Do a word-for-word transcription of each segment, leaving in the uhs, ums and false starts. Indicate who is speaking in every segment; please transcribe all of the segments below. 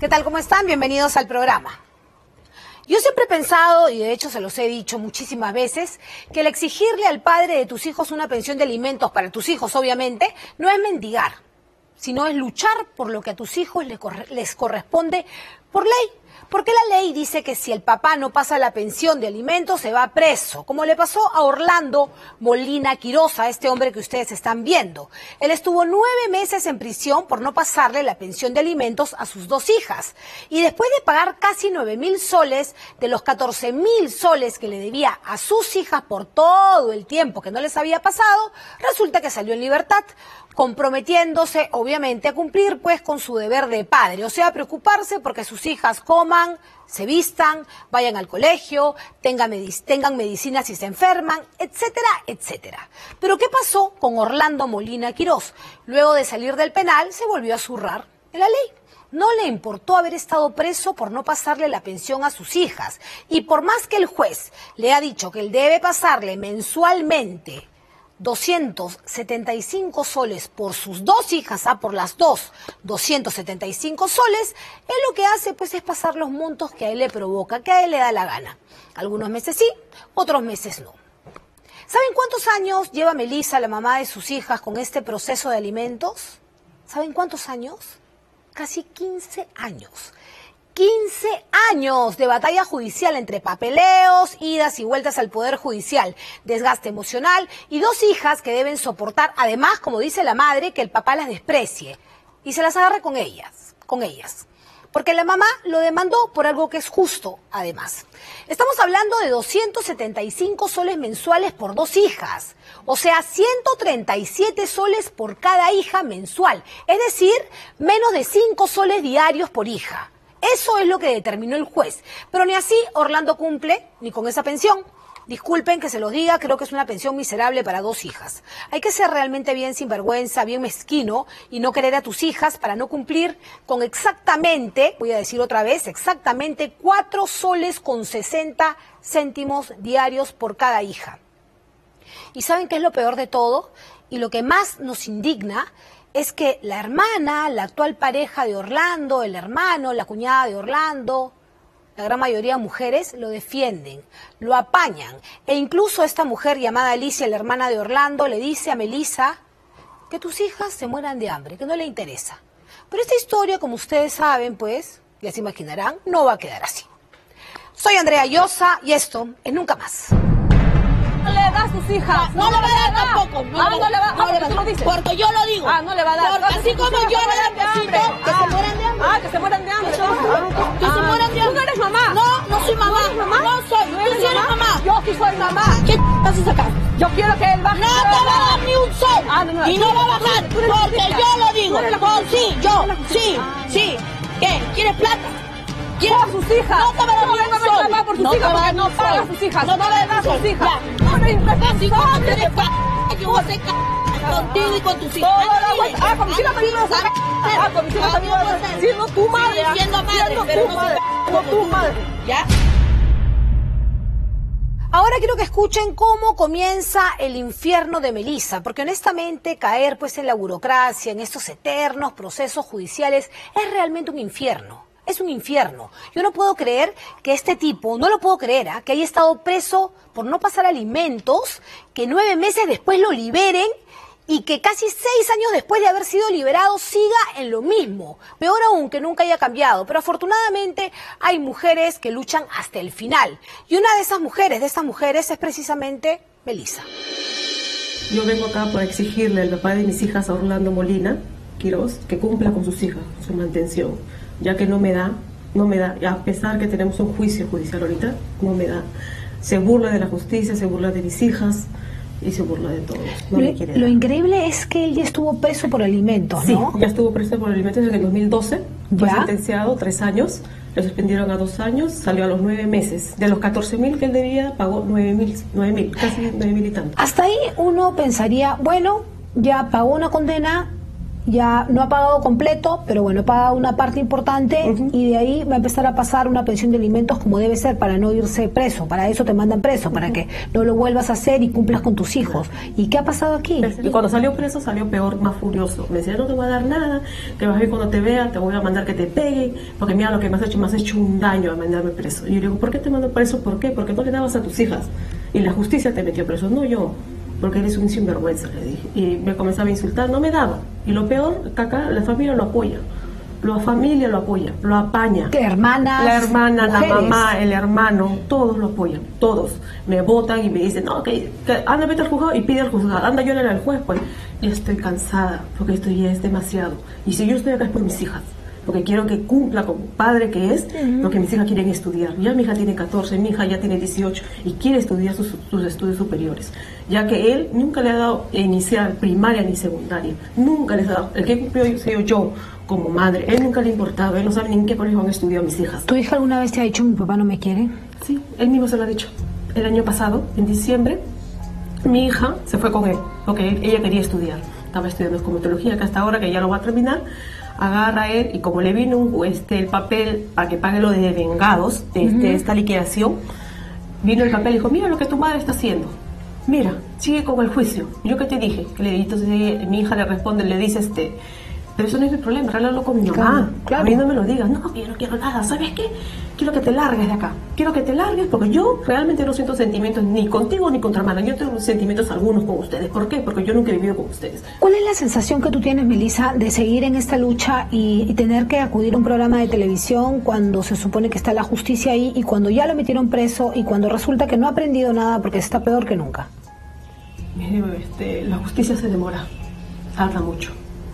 Speaker 1: ¿Qué tal? ¿Cómo están? Bienvenidos al programa. Yo siempre he pensado, y de hecho se los he dicho muchísimas veces, que el exigirle al padre de tus hijos una pensión de alimentos para tus hijos, obviamente, no es mendigar, sino es luchar por lo que a tus hijos les, corre les corresponde por ley. Porque la ley dice que si el papá no pasa la pensión de alimentos se va preso, como le pasó a Orlando Molina Quiroz, a este hombre que ustedes están viendo. Él estuvo nueve meses en prisión por no pasarle la pensión de alimentos a sus dos hijas. Y después de pagar casi nueve mil soles de los catorce mil soles que le debía a sus hijas por todo el tiempo que no les había pasado, resulta que salió en libertad, comprometiéndose obviamente a cumplir pues con su deber de padre, o sea, preocuparse porque sus hijas coman, se vistan, vayan al colegio, tengan, medic tengan medicina si se enferman, etcétera, etcétera. Pero ¿qué pasó con Orlando Molina Quiroz? Luego de salir del penal se volvió a zurrar en la ley. No le importó haber estado preso por no pasarle la pensión a sus hijas. Y por más que el juez le ha dicho que él debe pasarle mensualmente doscientos setenta y cinco soles por sus dos hijas, ah, por las dos, doscientos setenta y cinco soles, él lo que hace pues es pasar los montos que a él le provoca, que a él le da la gana. Algunos meses sí, otros meses no. ¿Saben cuántos años lleva Melissa, la mamá de sus hijas, con este proceso de alimentos? ¿Saben cuántos años? Casi quince años. quince años de batalla judicial entre papeleos, idas y vueltas al Poder Judicial, desgaste emocional y dos hijas que deben soportar, además, como dice la madre, que el papá las desprecie y se las agarre con ellas, con ellas. Porque la mamá lo demandó por algo que es justo, además. Estamos hablando de doscientos setenta y cinco soles mensuales por dos hijas, o sea, ciento treinta y siete soles por cada hija mensual, es decir, menos de cinco soles diarios por hija. Eso es lo que determinó el juez. Pero ni así Orlando cumple, ni con esa pensión. Disculpen que se los diga, creo que es una pensión miserable para dos hijas. Hay que ser realmente bien sinvergüenza, bien mezquino y no querer a tus hijas para no cumplir con exactamente, voy a decir otra vez, exactamente cuatro soles con sesenta céntimos diarios por cada hija. ¿Y saben qué es lo peor de todo? Y lo que más nos indigna es que la hermana, la actual pareja de Orlando, el hermano, la cuñada de Orlando, la gran mayoría de mujeres lo defienden, lo apañan. E incluso esta mujer llamada Alicia, la hermana de Orlando, le dice a Melissa que tus hijas se mueran de hambre, que no le interesa. Pero esta historia, como ustedes saben, pues, ya se imaginarán, no va a quedar así. Soy Andrea Llosa y esto es Nunca Más.
Speaker 2: No le da a sus hijas.
Speaker 3: No, no le va a dar tampoco. No,
Speaker 2: ah,
Speaker 3: no,
Speaker 2: no le va a dar.
Speaker 3: No,
Speaker 2: Ah, porque tú lo dices.
Speaker 3: Porque yo lo digo.
Speaker 2: Ah, no le va a dar.
Speaker 3: Porque así como yo le doy besito, que se mueran de hambre.
Speaker 2: Ah, que se mueran de hambre.
Speaker 3: Que se mueran de hambre.
Speaker 2: Tú no eres mamá.
Speaker 3: No, no soy mamá.
Speaker 2: ¿No eres mamá?
Speaker 3: No soy.
Speaker 2: ¿No
Speaker 3: Tú
Speaker 2: eres
Speaker 3: sí eres
Speaker 2: mamá?
Speaker 3: mamá.
Speaker 2: Yo sí soy mamá.
Speaker 3: ¿Qué haces acá?
Speaker 2: Yo quiero que él baje.
Speaker 3: No te va a dar ni un sol.
Speaker 2: Ah, no, no.
Speaker 3: Y no va a bajar.
Speaker 2: Tú eres la
Speaker 3: Porque
Speaker 2: justicia.
Speaker 3: yo lo
Speaker 2: Tú
Speaker 3: digo.
Speaker 2: eres la
Speaker 3: No,
Speaker 2: justicia.
Speaker 3: sí,
Speaker 2: Tú
Speaker 3: yo.
Speaker 2: eres la justicia.
Speaker 3: Sí, sí. ¿Qué? ¿Quieres plata?
Speaker 2: Por sus hijas.
Speaker 3: No te va a dar
Speaker 2: No
Speaker 3: ni
Speaker 2: le
Speaker 3: un
Speaker 2: va a
Speaker 3: sol.
Speaker 2: reclamar por sus
Speaker 3: No
Speaker 2: hijas
Speaker 3: te va a
Speaker 2: porque
Speaker 3: dar
Speaker 2: no
Speaker 3: ni un
Speaker 2: paga a
Speaker 3: sol.
Speaker 2: sus hijas.
Speaker 3: No te
Speaker 2: No
Speaker 3: va
Speaker 2: le
Speaker 3: a
Speaker 2: da a
Speaker 3: dar ni un
Speaker 2: sus
Speaker 3: sol.
Speaker 2: hijas.
Speaker 3: Ya.
Speaker 2: No eres
Speaker 3: Así como tú eres
Speaker 2: irresponsable.
Speaker 3: pa- yo voy a hacer ca- contigo y con tus hijas.
Speaker 2: No, no, no, ah, con mis hijas también vas a hacer. Ah, con mis hijas también vas a hacer. Siendo tu madre.
Speaker 3: Sí, siendo madre,
Speaker 2: Siendo
Speaker 3: pero
Speaker 2: tu
Speaker 3: no
Speaker 2: madre.
Speaker 3: soy
Speaker 2: No tu madre.
Speaker 3: ¿Ya?
Speaker 1: Ahora quiero que escuchen cómo comienza el infierno de Melissa, porque honestamente caer pues en la burocracia, en estos eternos procesos judiciales, es realmente un infierno. Es un infierno. Yo no puedo creer que este tipo, no lo puedo creer, ¿eh? que haya estado preso por no pasar alimentos, que nueve meses después lo liberen y que casi seis años después de haber sido liberado siga en lo mismo. Peor aún, que nunca haya cambiado. Pero afortunadamente hay mujeres que luchan hasta el final. Y una de esas mujeres, de estas mujeres, es precisamente Melissa.
Speaker 4: Yo vengo acá por exigirle al papá de mis hijas, a Orlando Molina Quiroz, que cumpla con sus hijas, su mantención, ya que no me da, no me da, a pesar que tenemos un juicio judicial ahorita, no me da. Se burla de la justicia, se burla de mis hijas y se burla de todos. No
Speaker 1: lo,
Speaker 4: me quiere
Speaker 1: lo
Speaker 4: dar.
Speaker 1: increíble es que él ya estuvo preso por alimentos, ¿no?
Speaker 4: Sí, ya estuvo preso por alimentos desde el dos mil doce, fue
Speaker 1: ¿Ya?
Speaker 4: sentenciado tres años, le suspendieron a dos años, salió a los nueve meses. De los catorce mil que él debía, pagó nueve mil, nueve mil, casi nueve mil y tanto.
Speaker 1: Hasta ahí uno pensaría, bueno, ya pagó una condena ya no ha pagado completo, pero bueno, ha pagado una parte importante uh-huh. y de ahí va a empezar a pasar una pensión de alimentos como debe ser para no irse preso. Para eso te mandan preso, uh-huh. para que no lo vuelvas a hacer y cumplas con tus hijos. ¿Y qué ha pasado aquí?
Speaker 4: Y cuando salió preso salió peor, más furioso. Me decía, no te voy a dar nada, que vas a ir cuando te vea, te voy a mandar que te peguen, porque mira lo que me has hecho, me has hecho un daño a mandarme preso. Y yo le digo, ¿por qué te mando preso? ¿Por qué? Porque no le dabas a tus hijas. Y la justicia te metió preso, no yo. Porque eres un sinvergüenza, le dije. Y me comenzaba a insultar, no me daba. Y lo peor, que acá la familia lo apoya. La familia lo apoya, lo apaña.
Speaker 1: ¿Qué hermanas?
Speaker 4: La hermana,
Speaker 1: mujeres?
Speaker 4: La mamá, el hermano, todos lo apoyan, todos. Me votan y me dicen, no, que, que anda, vete al juzgado y pide al juzgado. Anda, llórale al juez, pues. Ya estoy cansada, porque esto ya es demasiado. Y si yo estoy acá es por mis hijas. Porque quiero que cumpla como padre que es uh-huh. lo que mis hijas quieren estudiar. Ya mi hija tiene catorce, mi hija ya tiene dieciocho y quiere estudiar sus, sus estudios superiores. Ya que él nunca le ha dado inicial, primaria ni secundaria. Nunca les ha dado. El que cumplió yo soy yo como madre. Él nunca le ha importado. Él no sabe ni en qué colegio han estudiado mis hijas.
Speaker 1: ¿Tu hija alguna vez te ha dicho mi papá no me quiere?
Speaker 4: Sí, él mismo se lo ha dicho. El año pasado, en diciembre, mi hija se fue con él. Porque él, ella quería estudiar. Estaba estudiando cosmetología, que hasta ahora que ya lo va a terminar. Agarra a él y como le vino un, este, el papel para que pague lo de vengados, este, uh-huh. esta liquidación, vino el papel y dijo, mira lo que tu madre está haciendo, mira, sigue con el juicio. Yo que te dije, que le, entonces ella, mi hija le responde, le dice, este, pero eso no es mi problema, arréglalo con mi mamá, claro, claro. A mí no me lo digas, no, que yo no quiero nada, ¿sabes qué? Quiero que te largues de acá, quiero que te largues porque yo realmente no siento sentimientos ni contigo ni contra hermana, yo tengo sentimientos algunos con ustedes. ¿Por qué? Porque yo nunca he vivido con ustedes.
Speaker 1: ¿Cuál es la sensación que tú tienes, Melissa, de seguir en esta lucha y, y tener que acudir a un programa de televisión cuando se supone que está la justicia ahí y cuando ya lo metieron preso y cuando resulta que no ha aprendido nada porque está peor que nunca?
Speaker 4: Mire, este, la justicia se demora, tarda mucho.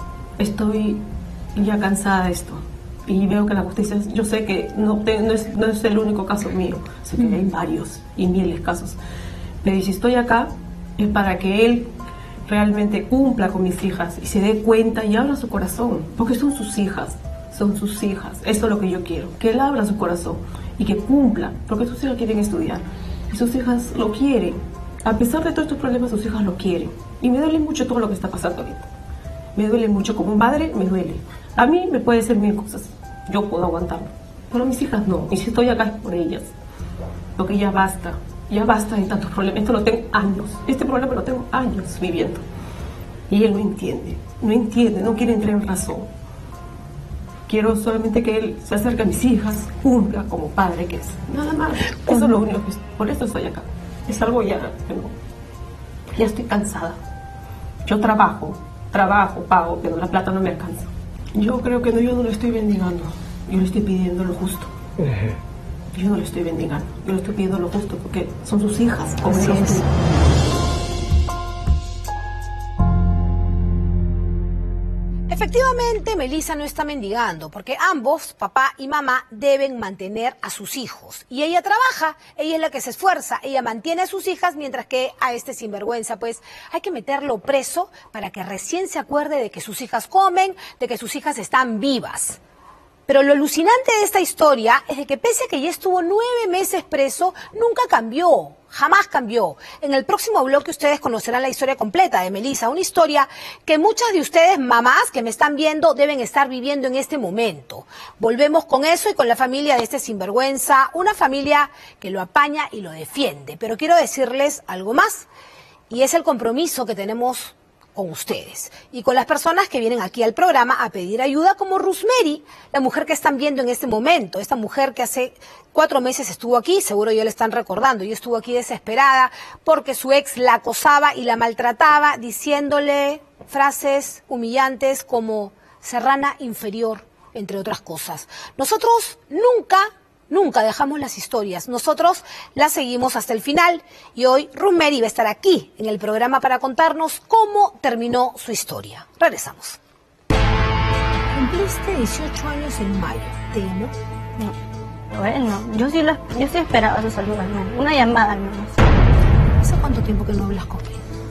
Speaker 4: Estoy ya cansada de esto. Y veo que la justicia, yo sé que no, te, no, es, no es el único caso mío, sé que hay varios y miles de casos. Pero si estoy acá es para que él realmente cumpla con mis hijas y se dé cuenta y abra su corazón, porque son sus hijas, son sus hijas. Eso es lo que yo quiero, que él abra su corazón y que cumpla, porque sus hijas quieren estudiar y sus hijas lo quieren. A pesar de todos estos problemas, sus hijas lo quieren. Y me duele mucho todo lo que está pasando ahorita. Me duele mucho, como madre me duele. A mí me puede ser mil cosas, yo puedo aguantarlo, pero a mis hijas no, y si estoy acá es por ellas, porque ya basta, ya basta de tantos problemas. Esto lo tengo años, este problema lo tengo años viviendo, y él no entiende, no entiende, no quiere entrar en razón. Quiero solamente que él se acerque a mis hijas, cumpla como padre que es, nada más, eso es lo único que, por eso estoy acá, es algo ya, pero ya estoy cansada, yo trabajo, trabajo, pago, pero la plata no me alcanza. Yo creo que no, yo no lo estoy bendigando, yo le estoy pidiendo lo justo. Uh-huh. Yo no lo estoy bendigando, yo le estoy pidiendo lo justo porque son sus hijas, como
Speaker 1: Así
Speaker 4: ellos.
Speaker 1: Es. Efectivamente, Melissa no está mendigando, porque ambos, papá y mamá, deben mantener a sus hijos. Y ella trabaja, ella es la que se esfuerza, ella mantiene a sus hijas, mientras que a este sinvergüenza, pues, hay que meterlo preso para que recién se acuerde de que sus hijas comen, de que sus hijas están vivas. Pero lo alucinante de esta historia es de que pese a que ya estuvo nueve meses preso, nunca cambió, jamás cambió. En el próximo bloque ustedes conocerán la historia completa de Melissa, una historia que muchas de ustedes, mamás que me están viendo, deben estar viviendo en este momento. Volvemos con eso y con la familia de este sinvergüenza, una familia que lo apaña y lo defiende. Pero quiero decirles algo más, y es el compromiso que tenemos con ustedes y con las personas que vienen aquí al programa a pedir ayuda, como Rosemary, la mujer que están viendo en este momento, esta mujer que hace cuatro meses estuvo aquí, seguro ya le están recordando, y estuvo aquí desesperada porque su ex la acosaba y la maltrataba, diciéndole frases humillantes como serrana inferior, entre otras cosas. Nosotros nunca Nunca dejamos las historias, nosotros las seguimos hasta el final y hoy Rosemary va a estar aquí en el programa para contarnos cómo terminó su historia. Regresamos. Cumpliste dieciocho años en mayo, ¿te llamó?
Speaker 2: No. Bueno, yo sí, lo, yo sí esperaba su saludo, no, una llamada al menos.
Speaker 1: ¿Hace cuánto tiempo que no hablas con él?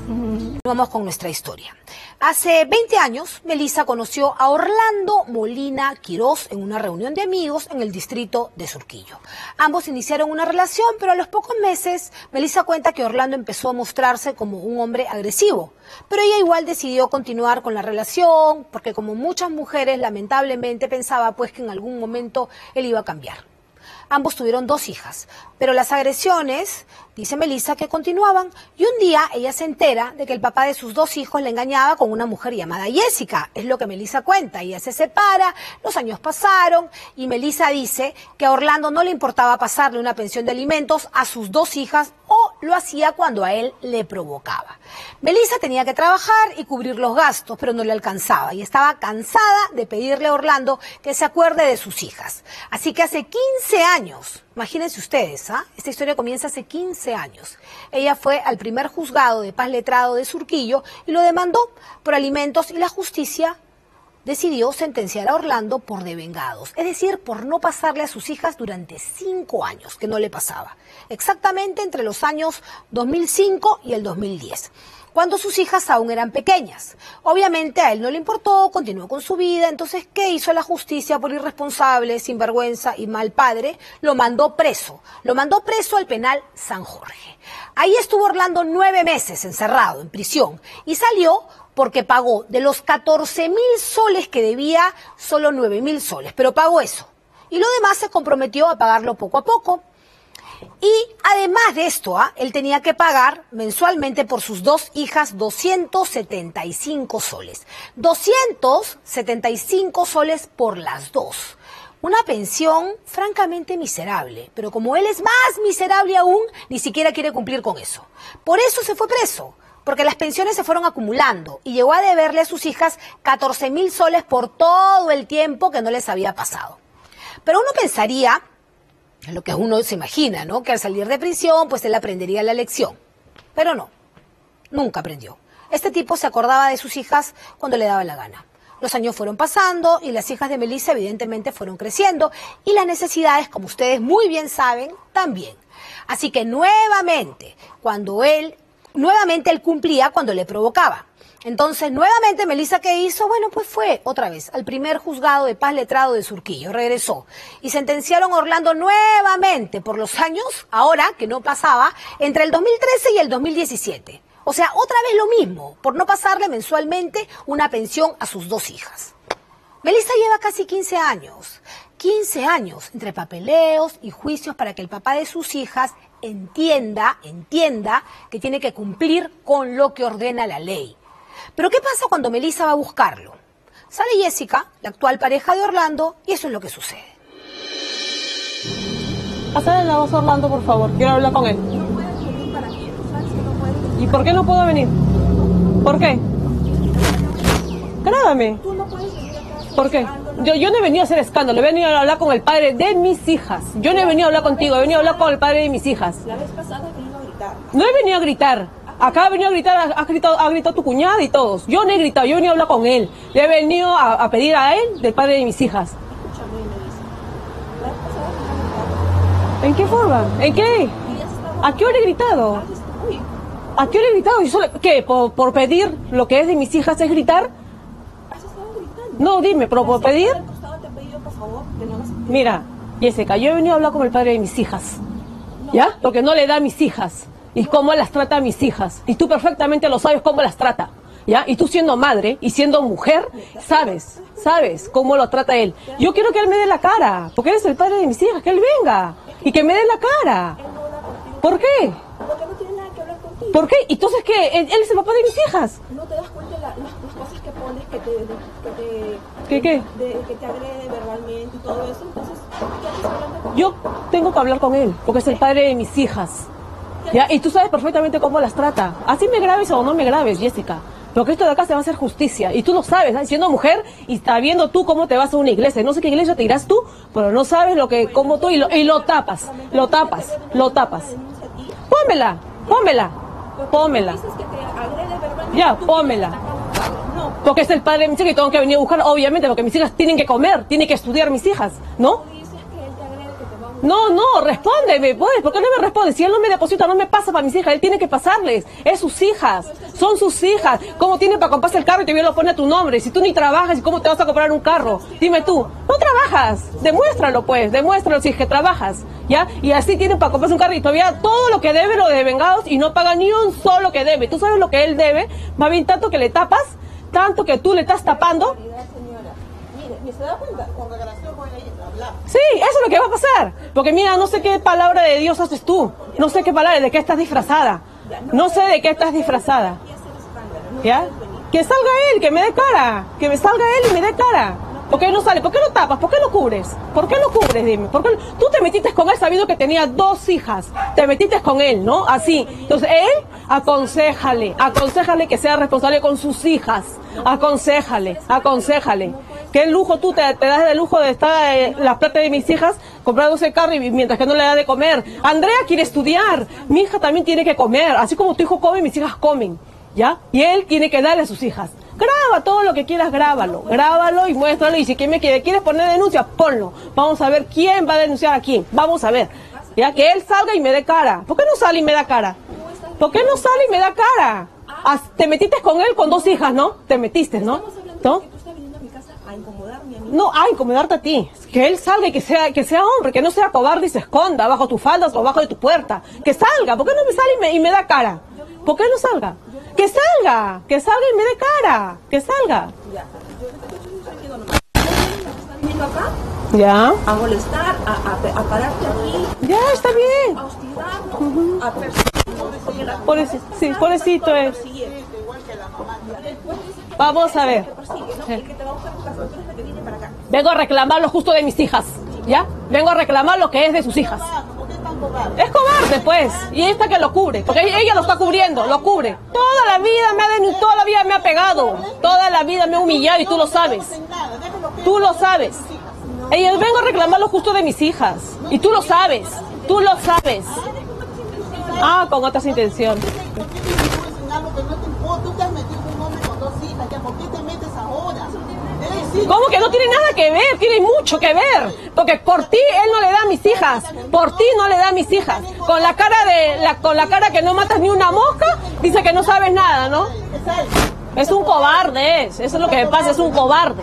Speaker 1: Vamos con nuestra historia. Hace veinte años, Melissa conoció a Orlando Molina Quirós en una reunión de amigos en el distrito de Surquillo. Ambos iniciaron una relación, pero a los pocos meses, Melissa cuenta que Orlando empezó a mostrarse como un hombre agresivo. Pero ella igual decidió continuar con la relación, porque como muchas mujeres, lamentablemente pensaba pues que en algún momento él iba a cambiar. Ambos tuvieron dos hijas, pero las agresiones, dice Melissa, que continuaban, y un día ella se entera de que el papá de sus dos hijos le engañaba con una mujer llamada Jessica. Es lo que Melissa cuenta. Ella se separa, los años pasaron, y Melissa dice que a Orlando no le importaba pasarle una pensión de alimentos a sus dos hijas, o lo hacía cuando a él le provocaba. Melissa tenía que trabajar y cubrir los gastos, pero no le alcanzaba, y estaba cansada de pedirle a Orlando que se acuerde de sus hijas. Así que hace quince años, imagínense ustedes, ¿ah? Esta historia comienza hace quince años. Ella fue al primer juzgado de paz letrado de Surquillo y lo demandó por alimentos, y la justicia decidió sentenciar a Orlando por devengados, es decir, por no pasarle a sus hijas durante cinco años, que no le pasaba, exactamente entre los años dos mil cinco y el dos mil diez. Cuando sus hijas aún eran pequeñas. Obviamente a él no le importó, continuó con su vida. Entonces, ¿qué hizo la justicia por irresponsable, sinvergüenza y mal padre? Lo mandó preso. Lo mandó preso al penal San Jorge. Ahí estuvo Orlando nueve meses encerrado en prisión y salió porque pagó de los catorce mil soles que debía, solo nueve mil soles, pero pagó eso. Y lo demás se comprometió a pagarlo poco a poco. Y además de esto, ¿ah? él tenía que pagar mensualmente por sus dos hijas doscientos setenta y cinco soles. doscientos setenta y cinco soles por las dos. Una pensión francamente miserable, pero como él es más miserable aún, ni siquiera quiere cumplir con eso. Por eso se fue preso, porque las pensiones se fueron acumulando y llegó a deberle a sus hijas catorce mil soles por todo el tiempo que no les había pasado. Pero uno pensaría, lo que uno se imagina, ¿no? Que al salir de prisión, pues él aprendería la lección. Pero no, nunca aprendió. Este tipo se acordaba de sus hijas cuando le daba la gana. Los años fueron pasando y las hijas de Melissa evidentemente fueron creciendo y las necesidades, como ustedes muy bien saben, también. Así que nuevamente, cuando él, nuevamente él cumplía cuando le provocaba. Entonces, nuevamente, Melissa, ¿qué hizo? Bueno, pues fue otra vez al primer juzgado de paz letrado de Surquillo, regresó. Y sentenciaron a Orlando nuevamente por los años, ahora que no pasaba, entre el dos mil trece y el dos mil diecisiete. O sea, otra vez lo mismo, por no pasarle mensualmente una pensión a sus dos hijas. Melissa lleva casi quince años, quince años entre papeleos y juicios para que el papá de sus hijas entienda, entienda que tiene que cumplir con lo que ordena la ley. Pero ¿qué pasa cuando Melissa va a buscarlo? Sale Jessica, la actual pareja de Orlando, y eso es lo que sucede.
Speaker 2: Pásale la voz a Orlando, por favor. Quiero hablar con él.
Speaker 5: No puedes venir para aquí, ¿sabes que no puedes?
Speaker 2: ¿Y por qué no puedo venir? ¿Por qué? Grábame.
Speaker 5: Tú no puedes venir acá.
Speaker 2: ¿Por qué? Yo, yo no he venido a hacer escándalo, he venido a hablar con el padre de mis hijas. Yo no he venido a hablar contigo, he venido a hablar con el padre de mis hijas.
Speaker 5: La vez pasada vino a gritar.
Speaker 2: No he venido a gritar. Acá ha venido a gritar, ha gritado, ha gritado tu cuñada y todos. Yo no he gritado, yo he venido a hablar con él. Le he venido a, a pedir a él del padre de mis hijas.
Speaker 5: Escúchame, Melissa. La vez pasada vino a gritar.
Speaker 2: ¿En qué forma? ¿En qué?
Speaker 5: Y ya estaba.
Speaker 2: ¿A qué hora he gritado?
Speaker 5: Uy,
Speaker 2: ¿A qué hora he gritado? Yo solo, ¿qué? ¿Por, por pedir lo que es de mis hijas es gritar?
Speaker 5: has estado gritando.
Speaker 2: No, dime, pero por
Speaker 5: La
Speaker 2: pedir...
Speaker 5: señora del costado te ha pedido, por favor, que no hagas.
Speaker 2: Mira, Jessica, yo he venido a hablar con el padre de mis hijas. ¿Ya? Porque no le da a mis hijas. Y cómo las trata a mis hijas. Y tú perfectamente lo sabes cómo las trata. ¿Ya? Y tú siendo madre y siendo mujer, sabes, sabes cómo lo trata él. Yo quiero que él me dé la cara, porque él es el padre de mis hijas, que él venga y que me dé la cara.
Speaker 5: Él no habla contigo.
Speaker 2: ¿Por qué?
Speaker 5: Porque no tiene nada que hablar contigo.
Speaker 2: ¿Por qué? Entonces, ¿qué? ¿Él, él es el papá de mis hijas?
Speaker 5: No te das cuenta de la- las, las cosas que pones, que te, de- que te,
Speaker 2: ¿Qué, qué?
Speaker 5: de- que te agrede verbalmente y todo eso. Entonces, ¿qué haces hablando con
Speaker 2: Yo tengo que hablar con él, porque es el padre de mis hijas. ¿Ya? Y tú sabes perfectamente cómo las trata. Así me grabes o no me grabes, Jessica. Porque esto de acá se va a hacer justicia. Y tú lo sabes, ¿sabes? Siendo mujer y está viendo tú cómo te vas a una iglesia. No sé qué iglesia te irás tú, pero no sabes lo que, cómo tú, y lo, y lo tapas, lo tapas, lo tapas.
Speaker 5: denuncia a ti?
Speaker 2: Pómela, pómela, pómela.
Speaker 5: Dices que te agrede verbalmente.
Speaker 2: Ya,
Speaker 5: tú
Speaker 2: pómela.
Speaker 5: vienes acá a buscarlo. No,
Speaker 2: Porque es el padre de mis hijas y tengo que venir a buscar, obviamente, porque mis hijas tienen que comer, tienen que estudiar mis hijas, ¿no?
Speaker 5: tú dices que él te agrede, que te va a buscar.
Speaker 2: No, no, respóndeme, pues, ¿por qué no me responde? Si él no me deposita, no me pasa para mis hijas, él tiene que pasarles, es sus hijas, Son sus hijas. ¿Cómo tiene para comprarse el carro y todavía lo pone a tu nombre? Si tú ni trabajas, ¿cómo te vas a comprar un carro? Dime tú, no trabajas. Demuéstralo pues, demuéstralo si es que trabajas. ¿Ya? Y así tienen para comprarse un carro y todavía todo lo que debe lo de vengados y no paga ni un solo que debe. ¿Tú sabes lo que él debe? Va bien tanto que le tapas, tanto que tú le estás tapando.
Speaker 5: ¿Se da cuenta? Con relación voy a ir a hablar.
Speaker 2: Sí, eso es lo que va a pasar. Porque mira, no sé qué palabra de Dios haces tú. No sé qué palabra, de qué estás disfrazada. No sé de qué estás disfrazada. ¿Ya? Que salga él, que me dé cara. Que me salga él y me dé cara. ¿Por qué no sale? ¿Por qué lo tapas? ¿Por qué lo cubres? ¿Por qué lo cubres? Dime. ¿Por qué lo... Tú te metiste con él sabiendo que tenía dos hijas. Te metiste con él, ¿no? Así. Entonces, él, aconséjale. Aconséjale que sea responsable con sus hijas. Aconséjale. Aconséjale. ¿Qué lujo tú te, te das de lujo de estar eh, la plata de mis hijas comprándose carro y mientras que no le da de comer? Andrea quiere estudiar. Mi hija también tiene que comer. Así como tu hijo come, mis hijas comen. ¿Ya? Y él tiene que darle a sus hijas. Graba todo lo que quieras, grábalo. Grábalo y muéstralo. Y si me quiere, quieres poner denuncia, ponlo. Vamos a ver quién va a denunciar a quién. Vamos a ver. ¿Ya? Que él salga y me dé cara. ¿Por qué no sale y me da cara? ¿Por qué no sale y me da cara? As- Te metiste con él con dos hijas, ¿no? Te metiste, ¿no? ¿No? No, a incomodarte a ti. Que él salga y que sea, que sea hombre, que no sea cobarde y se esconda bajo tus faldas o bajo de tu puerta. Que salga. ¿Por qué no me sale y me, y me da cara? ¿Por qué no salga? Que salga, que salga y me dé cara. Que salga.
Speaker 5: Vino acá
Speaker 2: Ya.
Speaker 5: a molestar, a, a, a pararte aquí,
Speaker 2: Ya, está bien.
Speaker 5: a hostigarnos, a perseguirnos.
Speaker 2: Pobrecito, sí, pobrecito es. Vamos a ver. Vengo a reclamar lo justo de mis hijas, ¿ya? Vengo a reclamar lo que es de sus hijas. Es cobarde, pues. Y esta que lo cubre, porque ella lo está cubriendo, lo cubre. Toda la vida me ha denunciado, toda la vida me ha pegado, toda la vida me ha humillado y tú lo sabes. Tú lo sabes. Ella, vengo a reclamar lo justo de mis hijas. Y tú lo sabes, tú lo sabes. Ah, con otras intenciones. ¿Cómo que no tiene nada que ver? Tiene mucho que ver. Porque por ti él no le da a mis hijas. Por ti no le da a mis hijas. Con la cara de la, con la cara que no matas ni una mosca, dice que no sabes nada, ¿no? Es un cobarde, es. Eso es lo que me pasa, es un cobarde.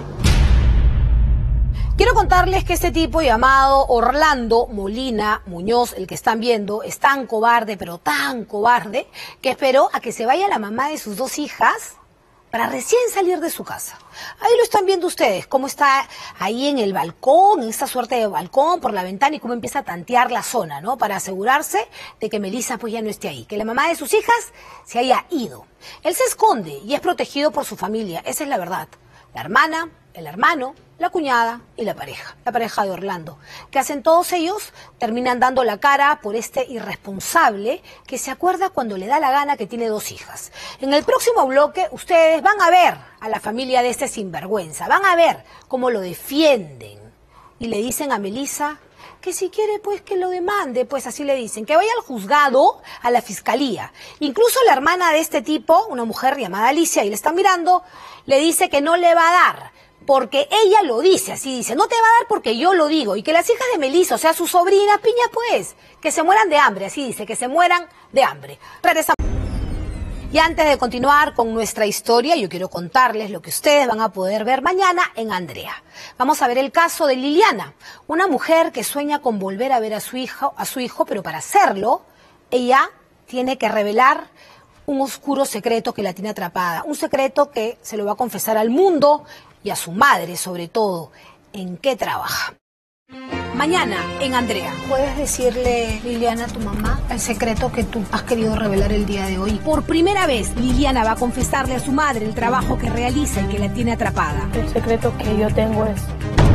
Speaker 1: Quiero contarles que este tipo llamado Orlando Molina Muñoz, el que están viendo, es tan cobarde, pero tan cobarde, que esperó a que se vaya la mamá de sus dos hijas para recién salir de su casa. Ahí lo están viendo ustedes, cómo está ahí en el balcón, en esta suerte de balcón, por la ventana, y cómo empieza a tantear la zona, ¿no? Para asegurarse de que Melissa pues ya no esté ahí, que la mamá de sus hijas se haya ido. Él se esconde y es protegido por su familia, esa es la verdad. La hermana, el hermano, la cuñada y la pareja, la pareja de Orlando. ¿Qué hacen todos ellos? Terminan dando la cara por este irresponsable que se acuerda cuando le da la gana que tiene dos hijas. En el próximo bloque ustedes van a ver a la familia de este sinvergüenza, van a ver cómo lo defienden y le dicen a Melissa que si quiere pues que lo demande, pues así le dicen, que vaya al juzgado, a la fiscalía. Incluso la hermana de este tipo, una mujer llamada Alicia, y le están mirando, le dice que no le va a dar, porque ella lo dice, así dice, no te va a dar porque yo lo digo, y que las hijas de Melissa, o sea, su sobrina, piña pues, que se mueran de hambre, así dice, que se mueran de hambre. Regresamos. Y antes de continuar con nuestra historia, yo quiero contarles lo que ustedes van a poder ver mañana en Andrea. Vamos a ver el caso de Liliana, una mujer que sueña con volver a ver a su hijo, a su hijo, pero para hacerlo, ella tiene que revelar un oscuro secreto que la tiene atrapada, un secreto que se lo va a confesar al mundo y a su madre, sobre todo, en qué trabaja. Mañana en Andrea. ¿Puedes decirle, Liliana, a tu mamá el secreto que tú has querido revelar el día de hoy? Por primera vez, Liliana va a confesarle a su madre el trabajo que realiza y que la tiene atrapada.
Speaker 2: El secreto que yo tengo es...